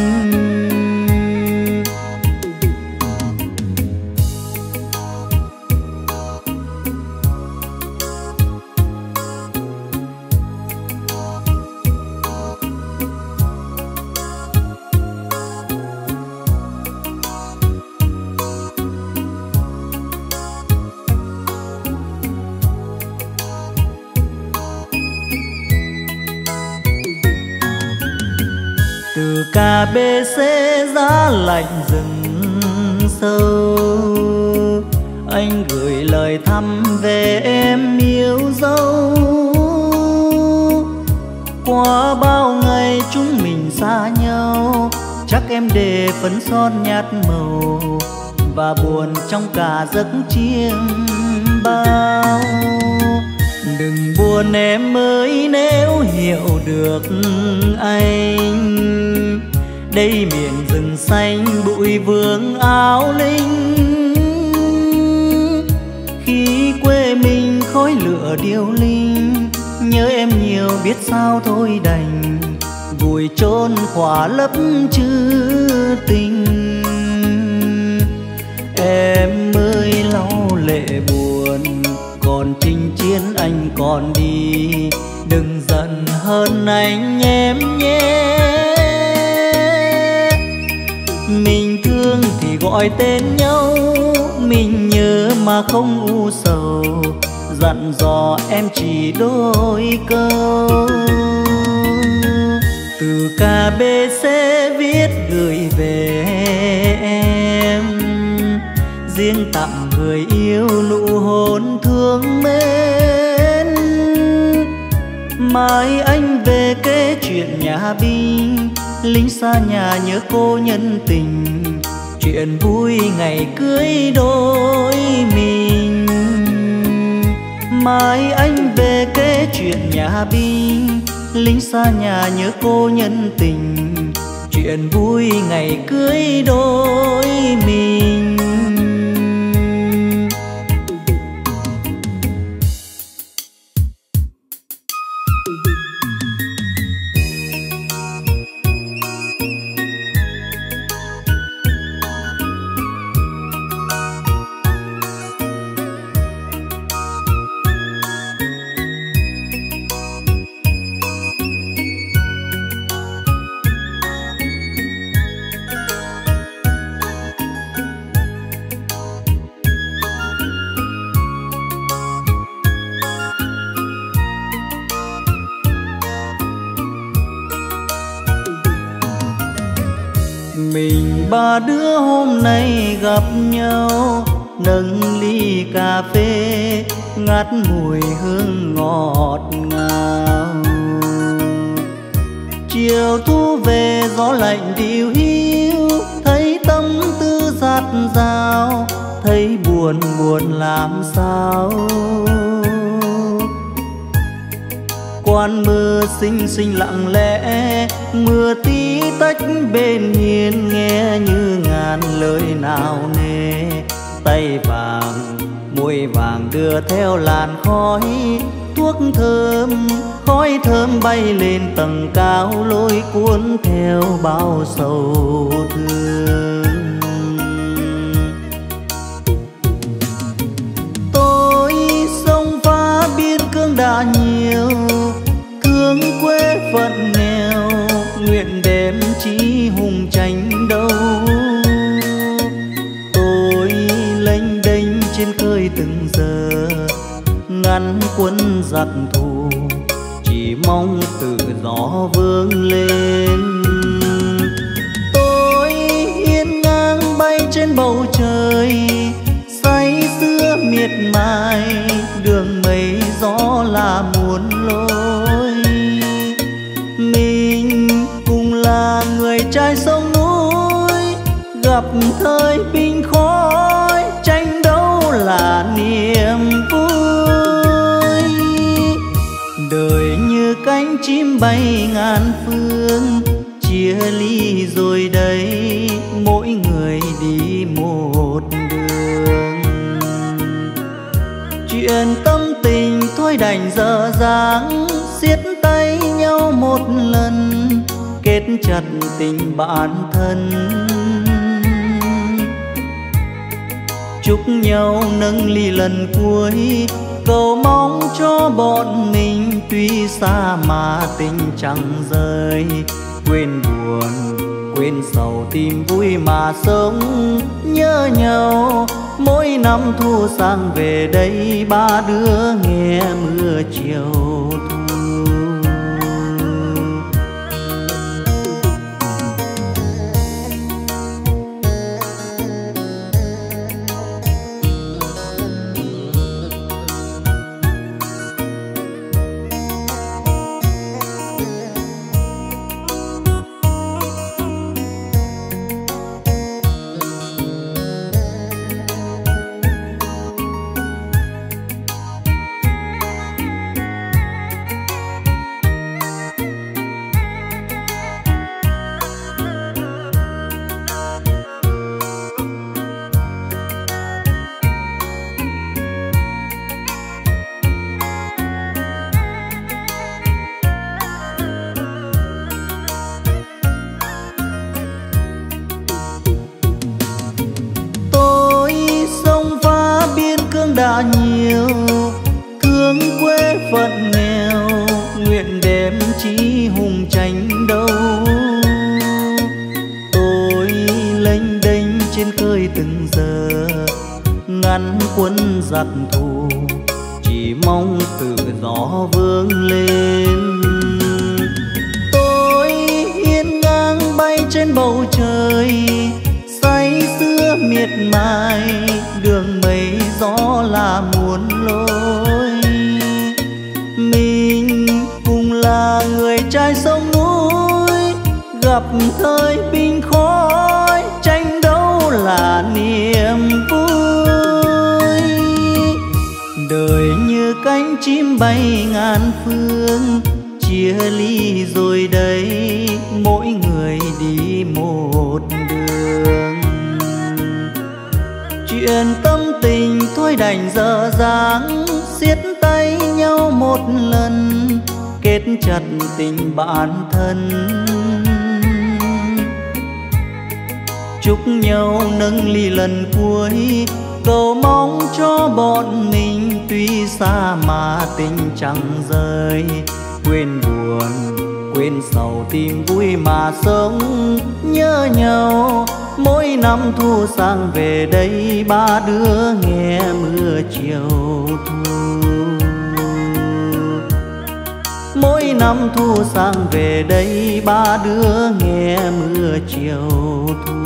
Từ KBC giá lạnh rừng sâu, anh gửi lời thăm về em yêu dấu. Qua bao ngày chúng mình xa nhau, chắc em để phấn son nhạt màu và buồn trong cả giấc chiêm bao. Đừng buồn em ơi nếu hiểu được anh, đây miền rừng xanh bụi vương áo linh. Khi quê mình khói lửa điêu linh, nhớ em nhiều biết sao thôi đành vùi chôn khỏa lấp chữ tình. Em ơi lau lệ buồn, còn chinh chiến anh còn đi, đừng giận hơn anh em nhé. Mình thương thì gọi tên nhau, mình nhớ mà không u sầu, dặn dò em chỉ đôi câu. Từ KBC viết gửi về em, riêng tặng người yêu nụ hôn thương mến. Mai anh về kể chuyện nhà binh, lính xa nhà nhớ cô nhân tình, chuyện vui ngày cưới đôi mình. Mai anh về kể chuyện nhà binh, lính xa nhà nhớ cô nhân tình, chuyện vui ngày cưới đôi mình. Mình ba đứa hôm nay gặp nhau, nâng ly cà phê ngát mùi hương ngọt ngào. Chiều thu về gió lạnh điêu hiu, thấy tâm tư dạt dào, thấy buồn buồn làm sao. Quan mưa xinh xinh lặng lẽ, mưa tí tách bên hiên, nghe như ngàn lời nào nề. Tay vàng môi vàng đưa theo làn khói thuốc thơm, khói thơm bay lên tầng cao, lôi cuốn theo bao sầu thương. Tôi sông pha biên cương đã nhiều, thương quê phận nghèo, nguyện đem chí hùng tranh đấu. Tôi lênh đênh trên khơi từng giờ, ngăn quân giặc thù, chỉ mong tự gió vươn lên. Tôi hiên ngang bay trên bầu trời, say sưa miệt mài, đường mây gió là muôn lối. Mình cùng là người trai sông núi, gặp thời binh khói, tranh đấu là niềm vui. Đời như cánh chim bay ngàn phương, chia ly rồi đây mỗi người đi một đường. Chuyện tâm tình thôi đành dở dang, siết tay nhau một lần, kết chặt tình bạn thân. Chúc nhau nâng ly lần cuối, cầu mong cho bọn mình tuy xa mà tình chẳng rời. Quên buồn quên sầu tìm vui mà sống, nhớ nhau mỗi năm thu sang về đây, ba đứa nghe mưa chiều thu. nguyện đem chí hùng tranh đấu. Tôi lênh đênh trên khơi từng giờ, ngăn quân giặc thù, chỉ mong tự do vươn lên. Tôi hiên ngang bay trên bầu trời, say sưa miệt mài, đường mây gió là muôn lối. Mình cùng là người trai sông núi, gặp thời binh khói, tranh đấu là niềm vui. Đời như cánh chim bay ngàn phương, chia ly rồi đây mỗi người đi một đường. Chuyện tâm tình thôi đành dở dang, siết tay nhau một lần, kết chặt tình bạn thân. Chúc nhau nâng ly lần cuối, cầu mong cho bọn mình tuy xa mà tình chẳng rời. Quên buồn, quên sầu, tìm vui mà sống nhớ nhau. Mỗi năm thu sang về đây, ba đứa nghe mưa chiều thu. Mỗi năm thu sang về đây, ba đứa nghe mưa chiều thu.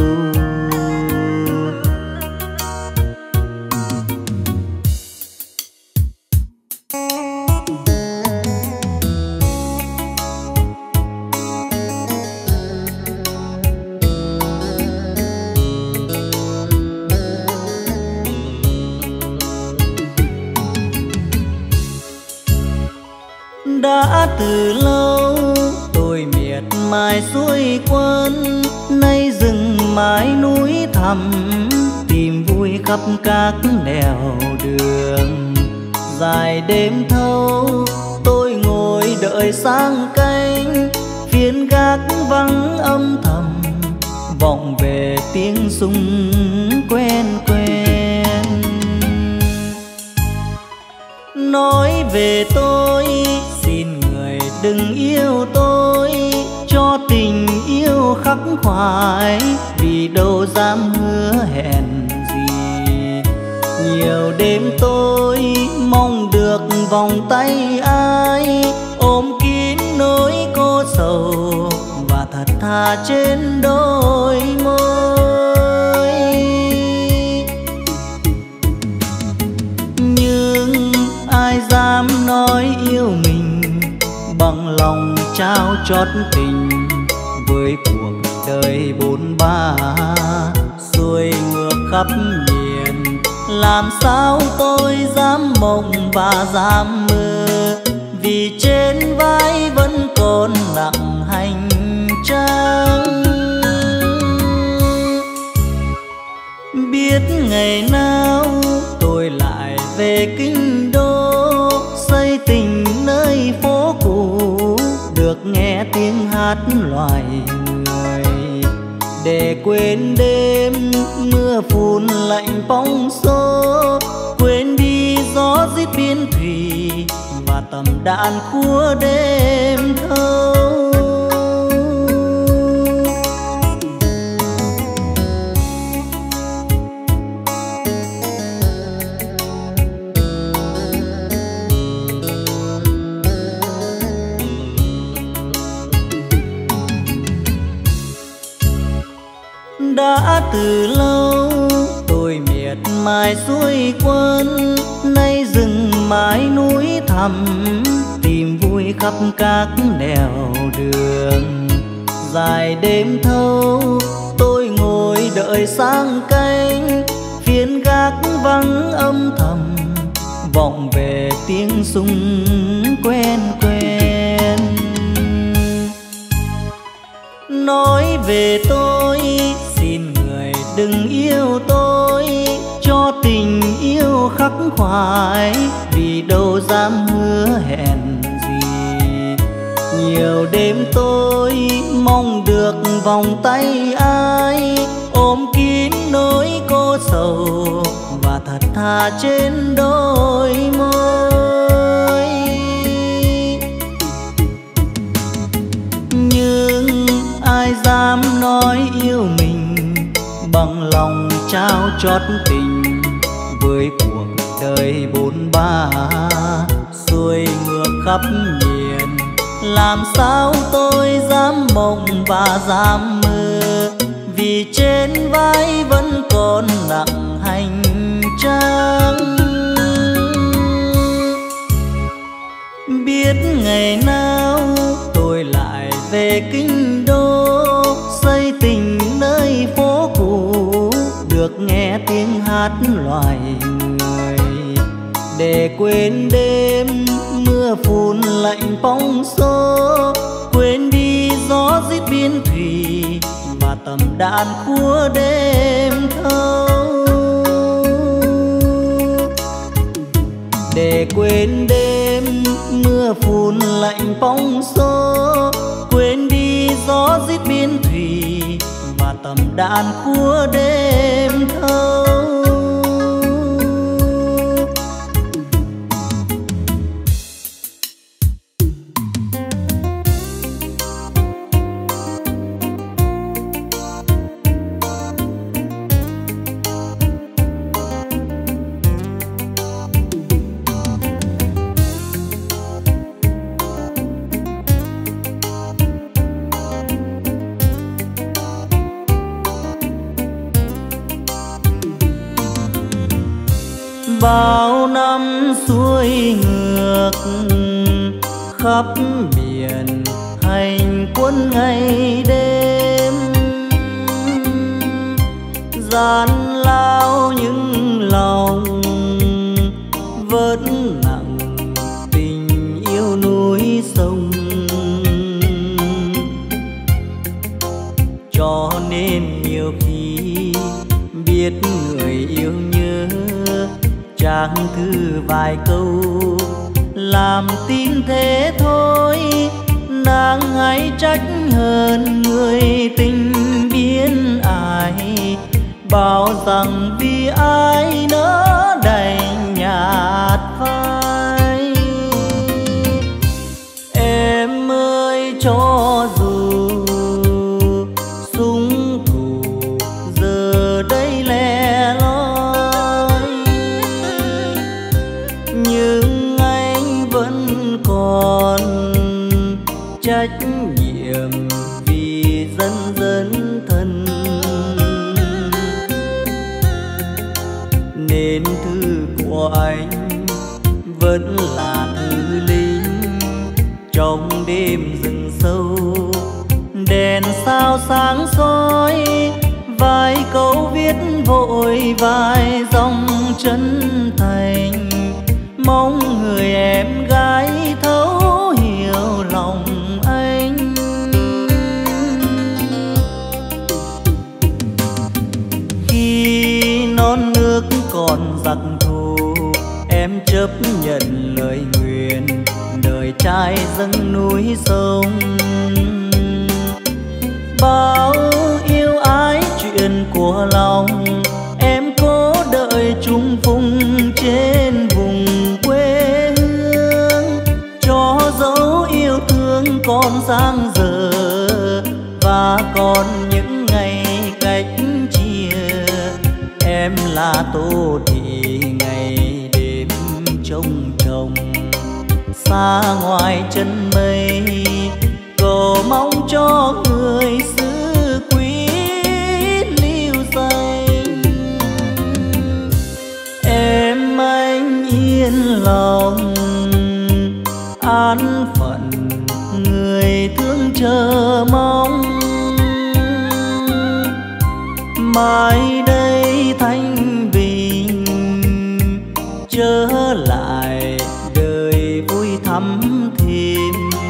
Đã từ lâu tôi miệt mài xuôi quân, nay rừng mái núi thẳm, tìm vui khắp các nẻo đường. Dài đêm thâu tôi ngồi đợi sáng canh, phiên gác vắng âm thầm, vọng về tiếng súng quen quen. Nói về tôi xin người đừng yêu tôi, cho tình yêu khắc khoải, vì đâu dám hứa hẹn gì. Nhiều đêm tôi mong được vòng tay ai, ôm kín nỗi cô sầu và thật thà trên đôi môi. Nhưng ai dám nói yêu mình, bằng lòng trao chót tình với cuộc đời bôn ba. Xuôi ngược khắp miền, làm sao tôi dám mộng và dám mơ, vì trên vai vẫn còn nặng hành trang. Biết ngày nào tôi lại về kinh đô, xây tình nơi phố cũ, được nghe tiếng hát loài người, để quên đêm mưa phùn lạnh bóng xô, quên đi gió rít biên thủy và tầm đạn khua đêm thâu. Đã từ lâu tôi miệt mài xuôi quân, nay rừng mái núi thẳm, tìm vui khắp các nẻo đường. Dài đêm thâu tôi ngồi đợi sáng canh, phiên gác vắng âm thầm, vọng về tiếng súng quen quen. Nói về tôi xin người đừng yêu tôi, cho tình yêu khắc khoải, vì đâu dám hứa hẹn gì. Nhiều đêm tôi mong được vòng tay ai, ôm kín nỗi cô sầu và thật thà trên đôi môi. nói yêu mình, bằng lòng trao chót tình với cuộc đời bôn ba. Xuôi ngược khắp miền, làm sao tôi dám mộng và dám mơ, vì trên vai vẫn còn nặng hành trang. Biết ngày nào tôi lại về kinh đô, xây tình nơi phố cũ, được nghe tiếng hát loài người, để quên đêm mưa phùn lạnh bóng xô, quên đi gió rít biên thủy và tầm đàn khua đêm thâu. Để quên đêm mưa phùn lạnh bóng xô, quên đi gió rít biên thủy và tầm đàn khua đêm thâu. Bao năm xuôi ngược khắp miền, hành quân ngày đêm, gian lao những lòng vẫn nặng tình yêu núi sông. Cho nên nhiều khi biết người yêu nhớ, trang thư vài câu làm tin thế thôi. Nàng hãy trách hơn người tình biến ai, bảo rằng vì ai nỡ đành nhạt phai. Em ơi cho dù súng thủ giờ đây lẻ loi, nhưng anh vẫn còn trách nhiệm vì dân dân thân. Nên thư của anh vẫn là thư lính trong đêm rừng sâu, đèn sao sáng soi vài câu viết vội, vài dòng chân thành, mong người em gái thấu hiểu lòng anh. Khi non nước còn giặc thù, em chấp nhận lời nguyện đời trai dâng núi sông. Bao yêu ái chuyện của lòng, em cố đợi chung phùng trên vùng quê hương, cho dấu yêu thương còn dang dở và còn những ngày cách chia. Em là Tô Thị ngày đêm trông trồng xa ngoài chân mây, cầu mong cho người xứ quý lưu danh. Em anh yên lòng an phận, người thương chờ mong mai đây thanh bình trở lại đời vui thắm thêm.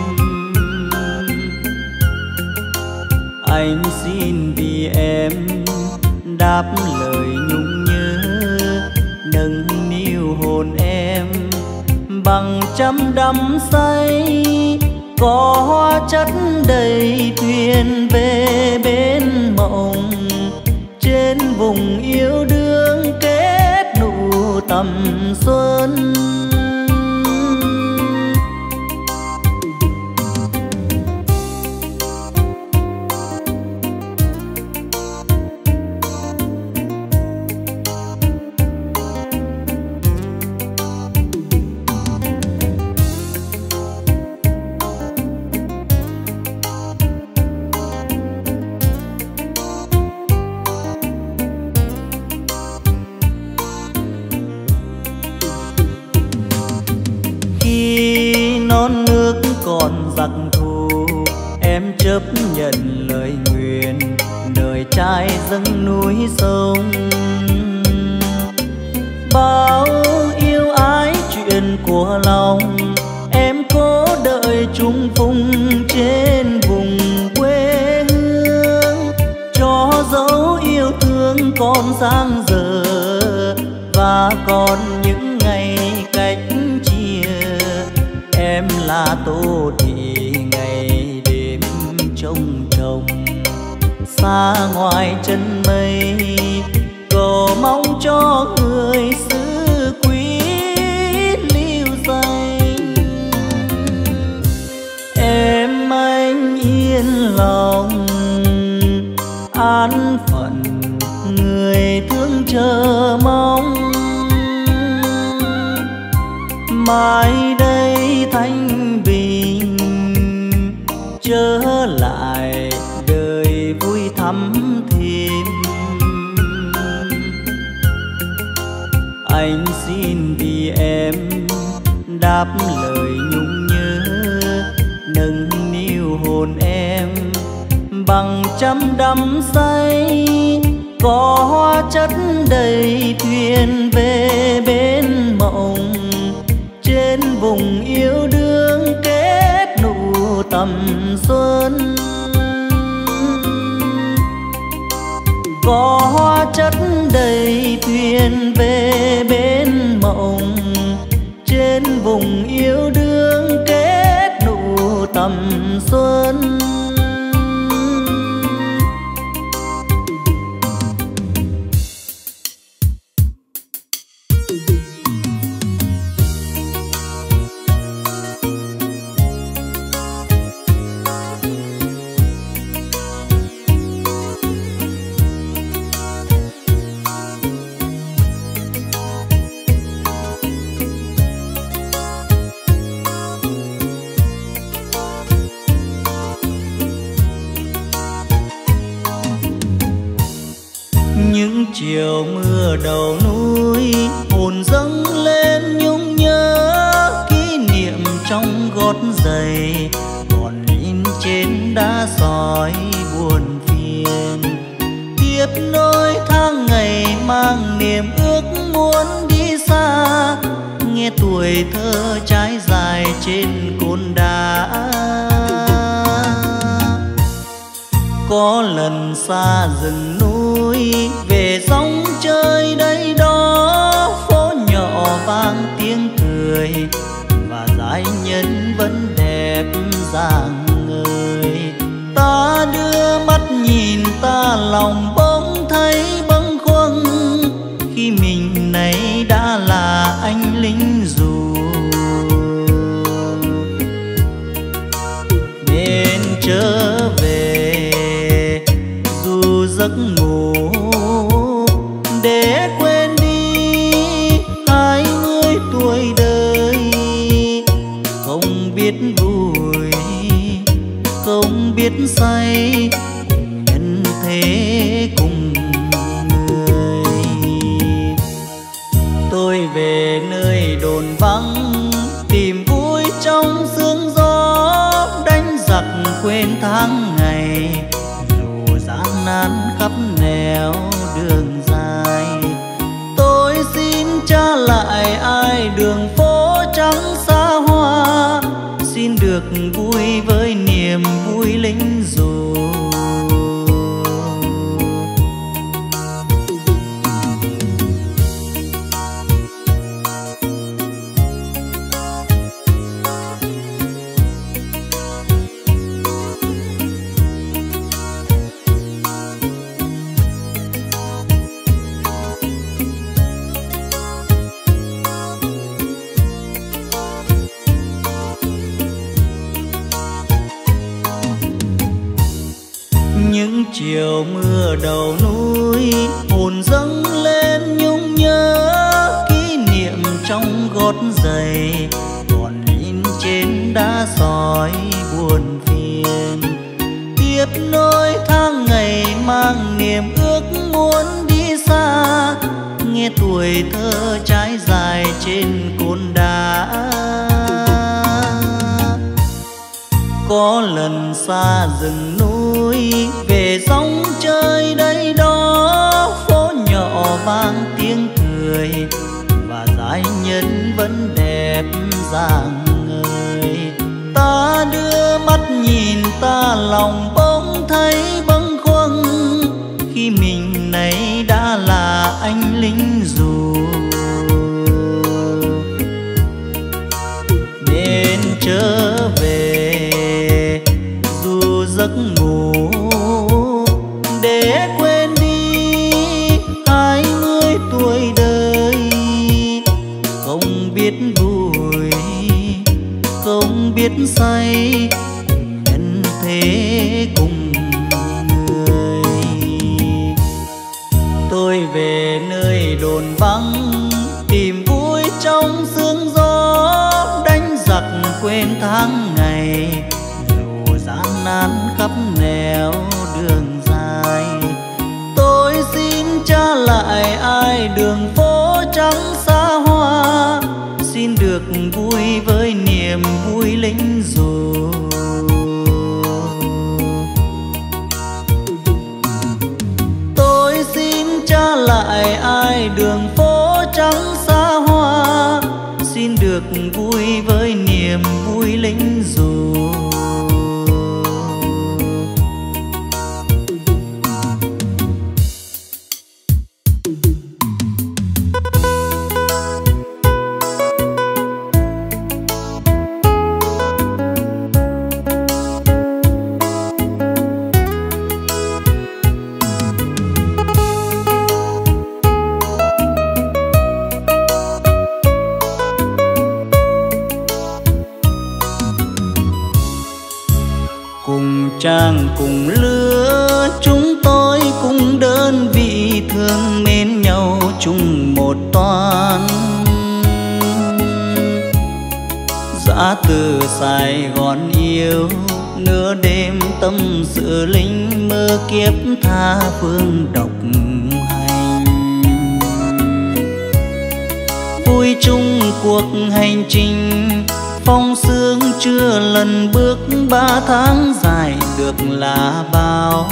Anh xin vì em đáp lời nhung nhớ, nâng niu hồn em bằng trăm đắm say, có hoa chất đầy thuyền về bên mộng, trên vùng yêu đương kết nụ tầm xuân. non nước còn giặc thù, em chấp nhận lời nguyện đời trai dâng núi sông. Bao yêu ái chuyện của lòng, em cố đợi chung phùng trên vùng quê hương, cho dấu yêu thương còn dang dở và còn những ngày cách chia. Em là Tô Thị ngày đêm trông trông xa ngoài chân mây, cầu mong cho người xứ quý lưu danh. Em anh yên lòng an phận người thương chờ mong, mai đây thanh bình trở lại đời vui thắm thêm. Anh xin vì em đáp lời nhung nhớ, nâng niu hồn em bằng trăm đắm say. Có hoa chất đầy thuyền về bên mộng, trên vùng yêu đương kết nụ tầm xuân. Có hoa chất đầy thuyền về bên mộng, trên vùng yêu đương kết nụ tầm xuân. Những chiều mưa đầu núi, hồn dâng lên nhung nhớ kỷ niệm trong gót giày, còn in trên đá sỏi buồn phiền. Tiếp nối tháng ngày mang niềm ước muốn đi xa, nghe tuổi thơ trải dài trên cồn đá. Có lần xa rừng núi về sóng chơi đây đó, phố nhỏ vang tiếng cười và giai nhân vẫn đẹp dáng người. Ta đưa mắt nhìn ta lòng bỗng thấy bâng khuâng, khi mình này đã là anh lính dù. Nên trở về giấc ngủ để quên đi 20 tuổi đời, không biết vui không biết say, cùng nhân thế cùng người. Tôi về nơi đồn vắng tìm vui trong sương gió, đánh giặc quên tháng ngày gian nan khắp nẻo đường dài. Tôi xin trả lại ai đường phố trắng xa hoa, xin được vui với niềm vui lính dù. Những chiều mưa đầu núi, hồn dâng lên nhung nhớ kỷ niệm trong gót giày, còn in trên đá sỏi buồn phiền. Tiếp nối tháng ngày mang niềm ước muốn đi xa, nghe tuổi thơ trải dài trên cồn đá. có lần xa rừng núi về sóng chơi đây đó, phố nhỏ vang tiếng cười và giai nhân vẫn đẹp dáng người. Ta đưa mắt nhìn ta lòng bỗng thấy bâng khuâng khi mình này đã là anh lính dù. Nên trở về dù giấc ngủ để quên đi 20 tuổi đời, không biết vui không biết say cùng nhân thế cùng người. Tôi về nơi đồn vắng tìm vui trong sương gió, đánh giặc quên tháng ngày dù gian nan khắp nẻo đường dài. Tôi xin trả lại ai đường phố trắng xa hoa, xin được vui với niềm vui lính dù. Tôi xin trả lại ai đường phố trắng xa hoa, xin được vui với niềm vui lính dù. Trang cùng lứa chúng tôi cùng đơn vị thương mến nhau chung một toán. Dã từ Sài Gòn yêu nửa đêm tâm sự lính mơ kiếp tha phương độc hành. Vui chung cuộc hành trình phong sương chưa lần bước 3 tháng dài được là bao.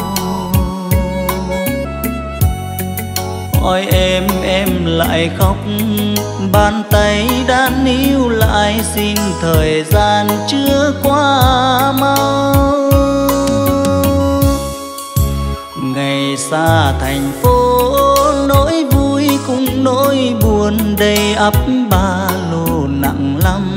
Hỏi em lại khóc, bàn tay đã níu lại xin thời gian chưa qua mau. Ngày xa thành phố nỗi vui cùng nỗi buồn đầy ắp ba lô nặng lắm.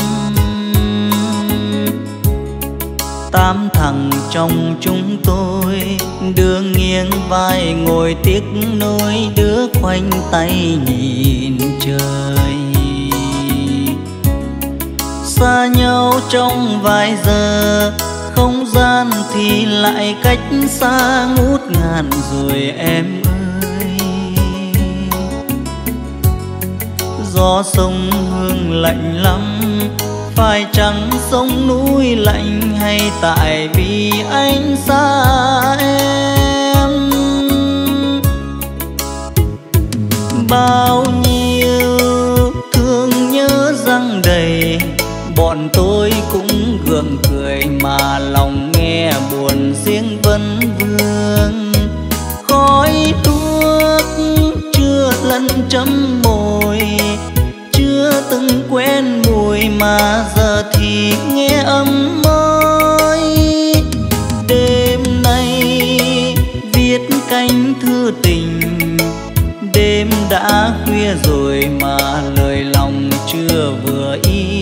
8 thằng trong chúng tôi đưa nghiêng vai ngồi tiếc nối, đứa khoanh tay nhìn trời. Xa nhau trong vài giờ, không gian thì lại cách xa ngút ngàn rồi em ơi. Gió sông Hương lạnh lắm, phải chăng sông núi lạnh hay tại vì anh xa em. Bao nhiêu thương nhớ răng đầy, bọn tôi cũng gượng cười mà lòng nghe buồn riêng vẫn vương. Khói thuốc chưa lần chấm môi, chưa từng quen mùi mà giờ thì nghe ấm môi. Đêm nay viết cánh thư tình, đêm đã khuya rồi mà lời lòng chưa vừa ý.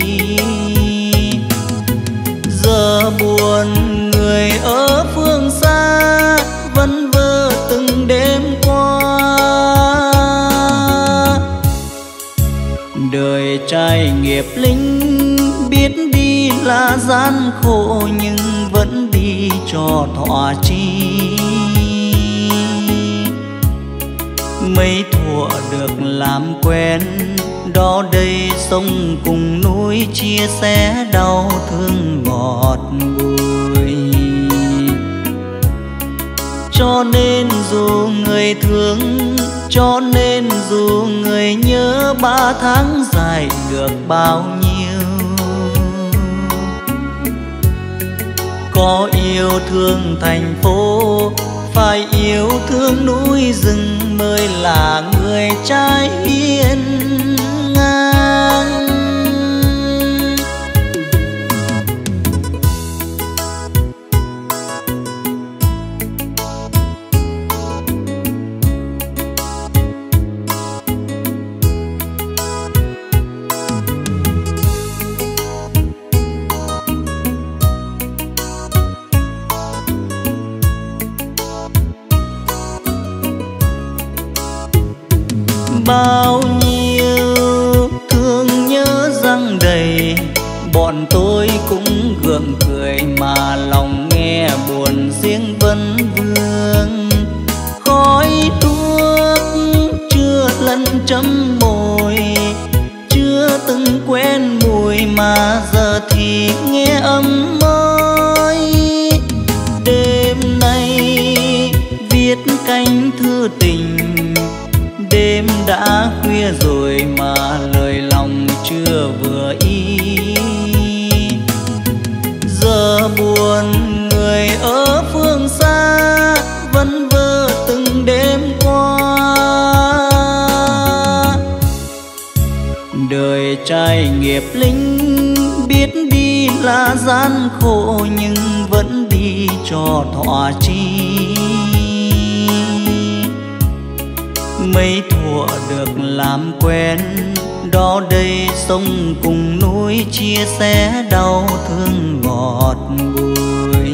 Giờ buồn người ở phương xa vẫn vơ từng đêm qua. Đời trai nghiệp lính biết đi là gian khổ nhưng vẫn đi cho thỏa chí. Mấy thuở được làm quen, đó đây sông cùng núi chia sẻ đau thương ngọt bùi. Cho nên dù người thương, cho nên dù người nhớ 3 tháng dài được bao nhiêu. Có yêu thương thành phố, phải yêu thương núi rừng mới là người trai hiên ngang. Bao nhiêu thương nhớ răng đầy, bọn tôi cũng gượng cười mà lòng nghe buồn riêng vẫn vương. Khói thuốc chưa lần chấm môi, chưa từng quen mùi mà giờ thì nghe ấm môi. Đêm nay viết cánh thư tình, đêm đã khuya rồi mà lời lòng chưa vừa ý. Giờ buồn người ở phương xa vẫn vơ từng đêm qua. Đời trai nghiệp lính biết đi là gian khổ nhưng vẫn đi cho thỏa chí. Mấy thuở được làm quen, đó đây sông cùng núi chia sẻ đau thương ngọt bùi.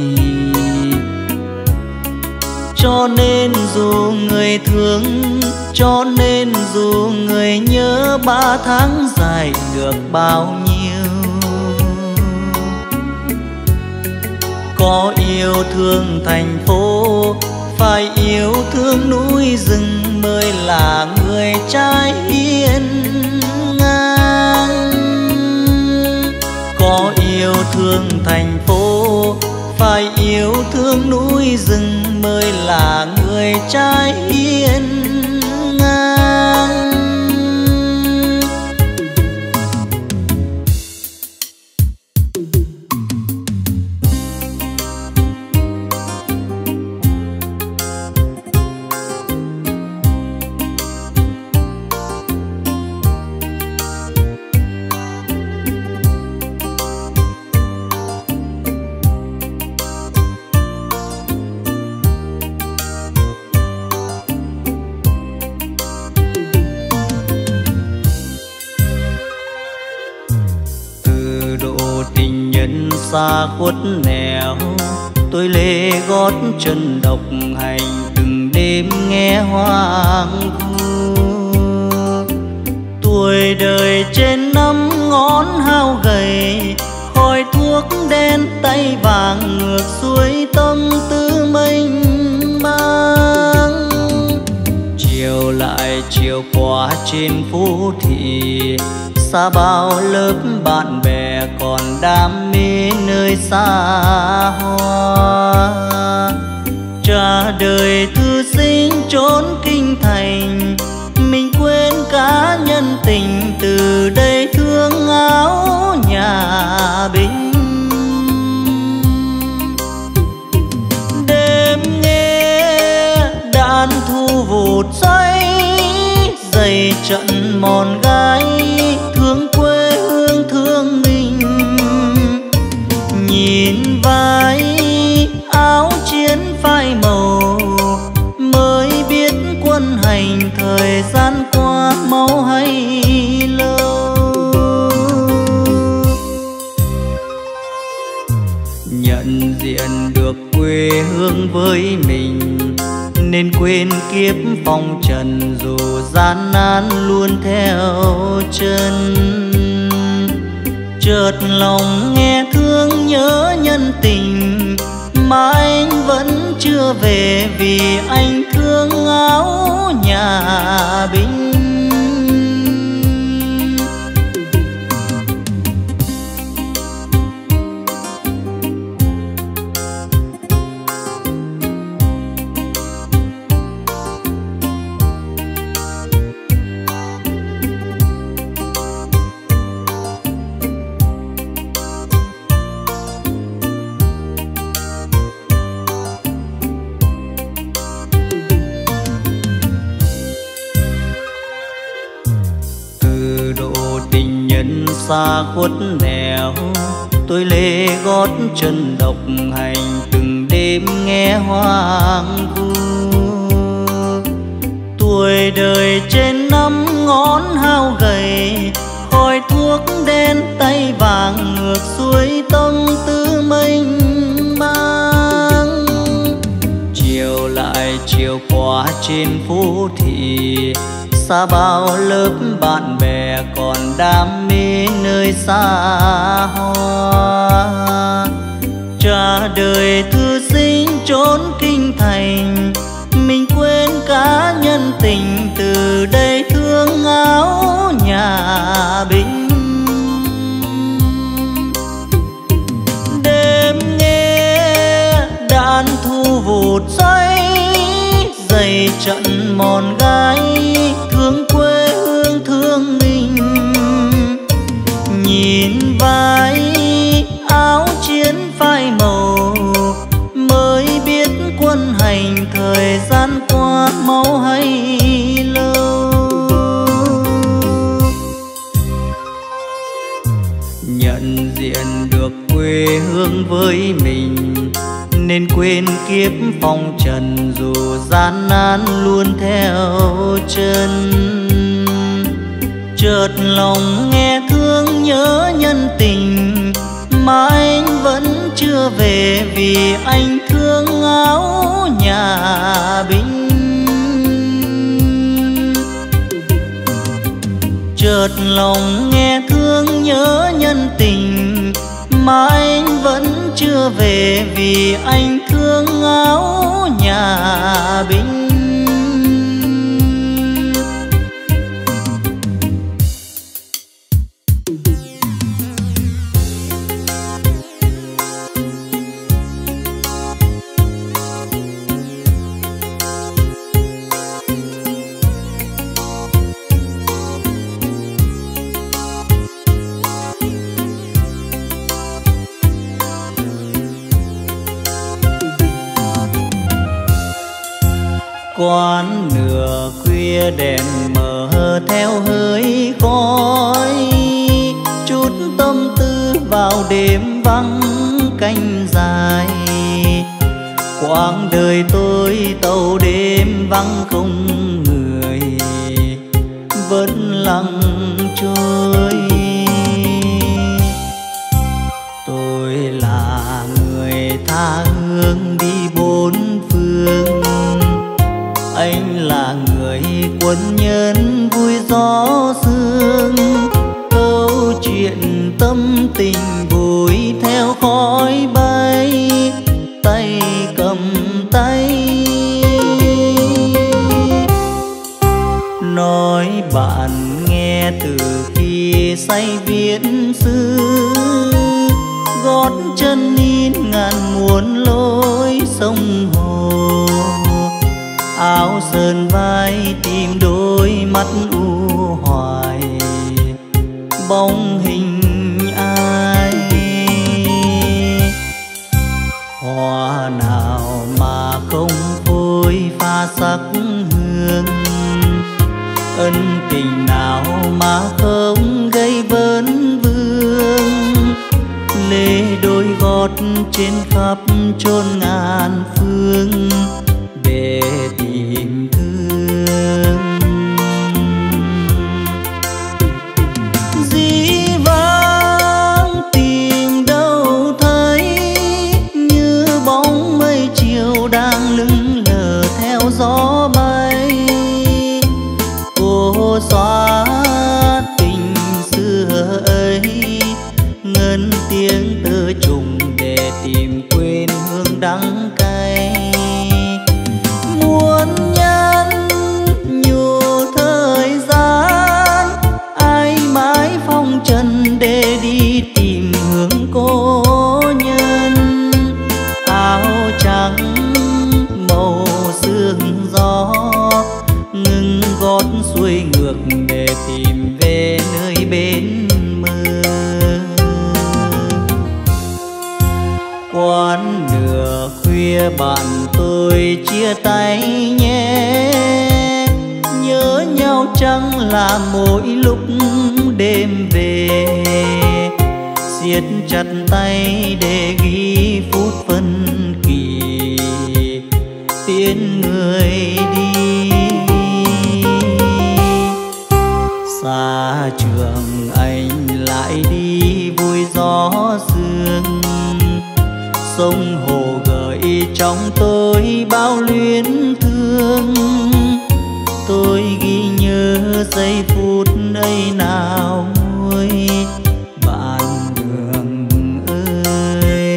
Cho nên dù người thương, cho nên dù người nhớ 3 tháng dài được bao nhiêu. Có yêu thương thành phố, phải yêu thương núi rừng mới là người trai hiên ngang. Có yêu thương thành phố, phải yêu thương núi rừng mới là người trai hiên ngang. Xa khuất nẻo, tôi lê gót chân độc hành từng đêm nghe hoang vu. Tuổi đời trên 5 ngón hao gầy, khói thuốc đen tay vàng ngược xuôi tâm tư mênh mang. Chiều lại chiều qua trên phố thị, xa bao lớp bạn bè còn đam mê nơi xa hoa. Trả đời thư sinh trốn kinh thành, mình quên cả nhân tình, từ đây thương áo nhà binh. Đêm nghe đàn thu vụt say, dày trận mòn gái thương quê hương thương mình. Nhìn vai áo chiến phai màu, mới biết quân hành thời gian qua mau hay lâu. Nhận diện được quê hương với mình, nên quên kiếp phong trần dù gian nan luôn theo chân. Chợt lòng nghe thương nhớ nhân tình, mà anh vẫn chưa về vì anh thương áo nhà binh. xa khuất nẻo, tôi lê gót chân độc hành từng đêm nghe hoang vu. Tuổi đời trên năm ngón hao gầy, khói thuốc đen tay vàng ngược xuôi tâm tư mênh mang. Chiều lại chiều qua trên phố thị, xa bao lớp bạn bè còn đam mê nơi xa hoa. Trả đời thư sinh trốn kinh thành, mình quên cả nhân tình, từ đây thương áo nhà binh. Đêm nghe đạn thu vụt xoay, dày trận mòn gai, thương quê hương thương mình. Nhìn vai áo chiến phai màu, mới biết quân hành thời gian qua mau hay lâu. Nhận diện được quê hương với mình, nên quên kiếp phong trần, dù gian nan luôn theo chân. Chợt lòng nghe thương nhớ nhân tình, mà anh vẫn chưa về vì anh thương áo nhà binh. Chợt lòng nghe thương nhớ nhân tình, mà anh vẫn chưa về vì anh thương áo nhà binh. Quán nửa khuya đèn mờ theo hơi khói, chút tâm tư vào đêm vắng canh dài. Quãng đời tôi tàu đêm vắng không người, vẫn lặng trôi. Tôi là người tha hương đi bốn phương, anh là người quân nhân vui gió sương. Câu chuyện tâm tình vui theo khói bay, tay cầm tay. Nói bạn nghe từ khi say viết thư, gót chân in ngàn muôn lối sông hồ. Áo sơn vai tìm đôi mắt u hoài, bóng hình ai. Hoa nào mà không phôi pha sắc hương, ân tình nào mà không gây vấn vương. Lê đôi gót trên khắp chốn ngàn phương để tìm thương. Dĩ vãng tìm đâu thấy, như bóng mây chiều đang lững lờ theo gió bay. Cô xóa tình xưa ấy, ngân tiếng tơ trùng để tìm quên hương đắng cay. Muôn nhân nhiều thời gian, ai mãi phong trần để đi tìm hướng cô nhân. Áo trắng màu sương gió, ngừng gót xuôi ngược để tìm về nơi bên mơ. Quán nửa khuya bạn tôi chia tay nhé, nhớ nhau chẳng là mỗi lúc đêm về, siết chặt tay để ghi phút phân kỳ tiễn người đi. Xa trường anh lại đi vui gió sương, sông hồ gợi trong tôi bao luyến thương. Tôi ghi nhớ giây phút ấy nào ôi bạn đường ơi.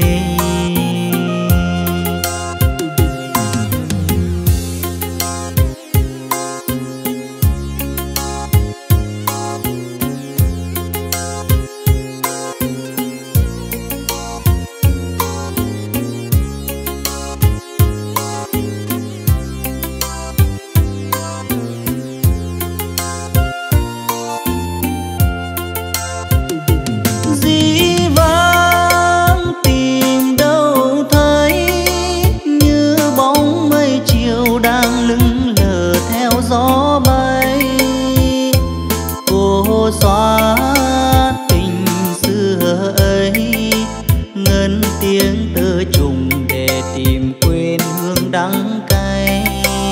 Xóa tình xưa ấy, ngân tiếng tơ trùng để tìm quên hương đắng cay.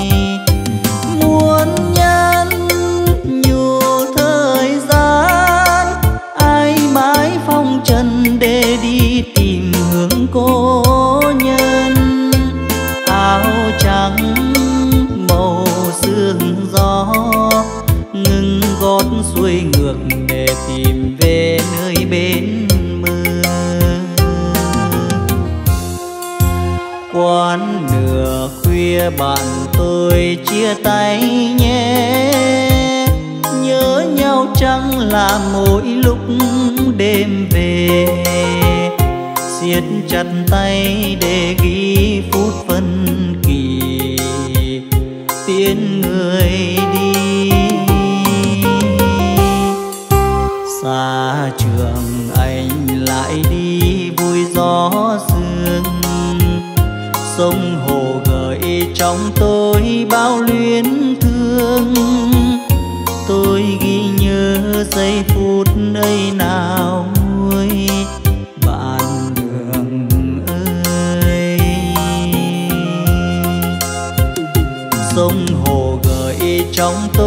Muôn nhân nhiều thời gian, ai mãi phong trần để đi tìm hướng cô nhân. Áo trắng màu sương gió, ngừng gót xuôi ngược để tìm về nơi bên mưa. Quán nửa khuya bạn tôi chia tay nhé, nhớ nhau chẳng là mỗi lúc đêm về, siết chặt tay để ghi phút phân kỳ tiễn người đi. Xa trường anh lại đi vui gió sương, sông hồ gợi trong tôi bao luyến thương. Tôi ghi nhớ giây phút ấy nào ôi bạn đường ơi. Sông hồ gợi trong tôi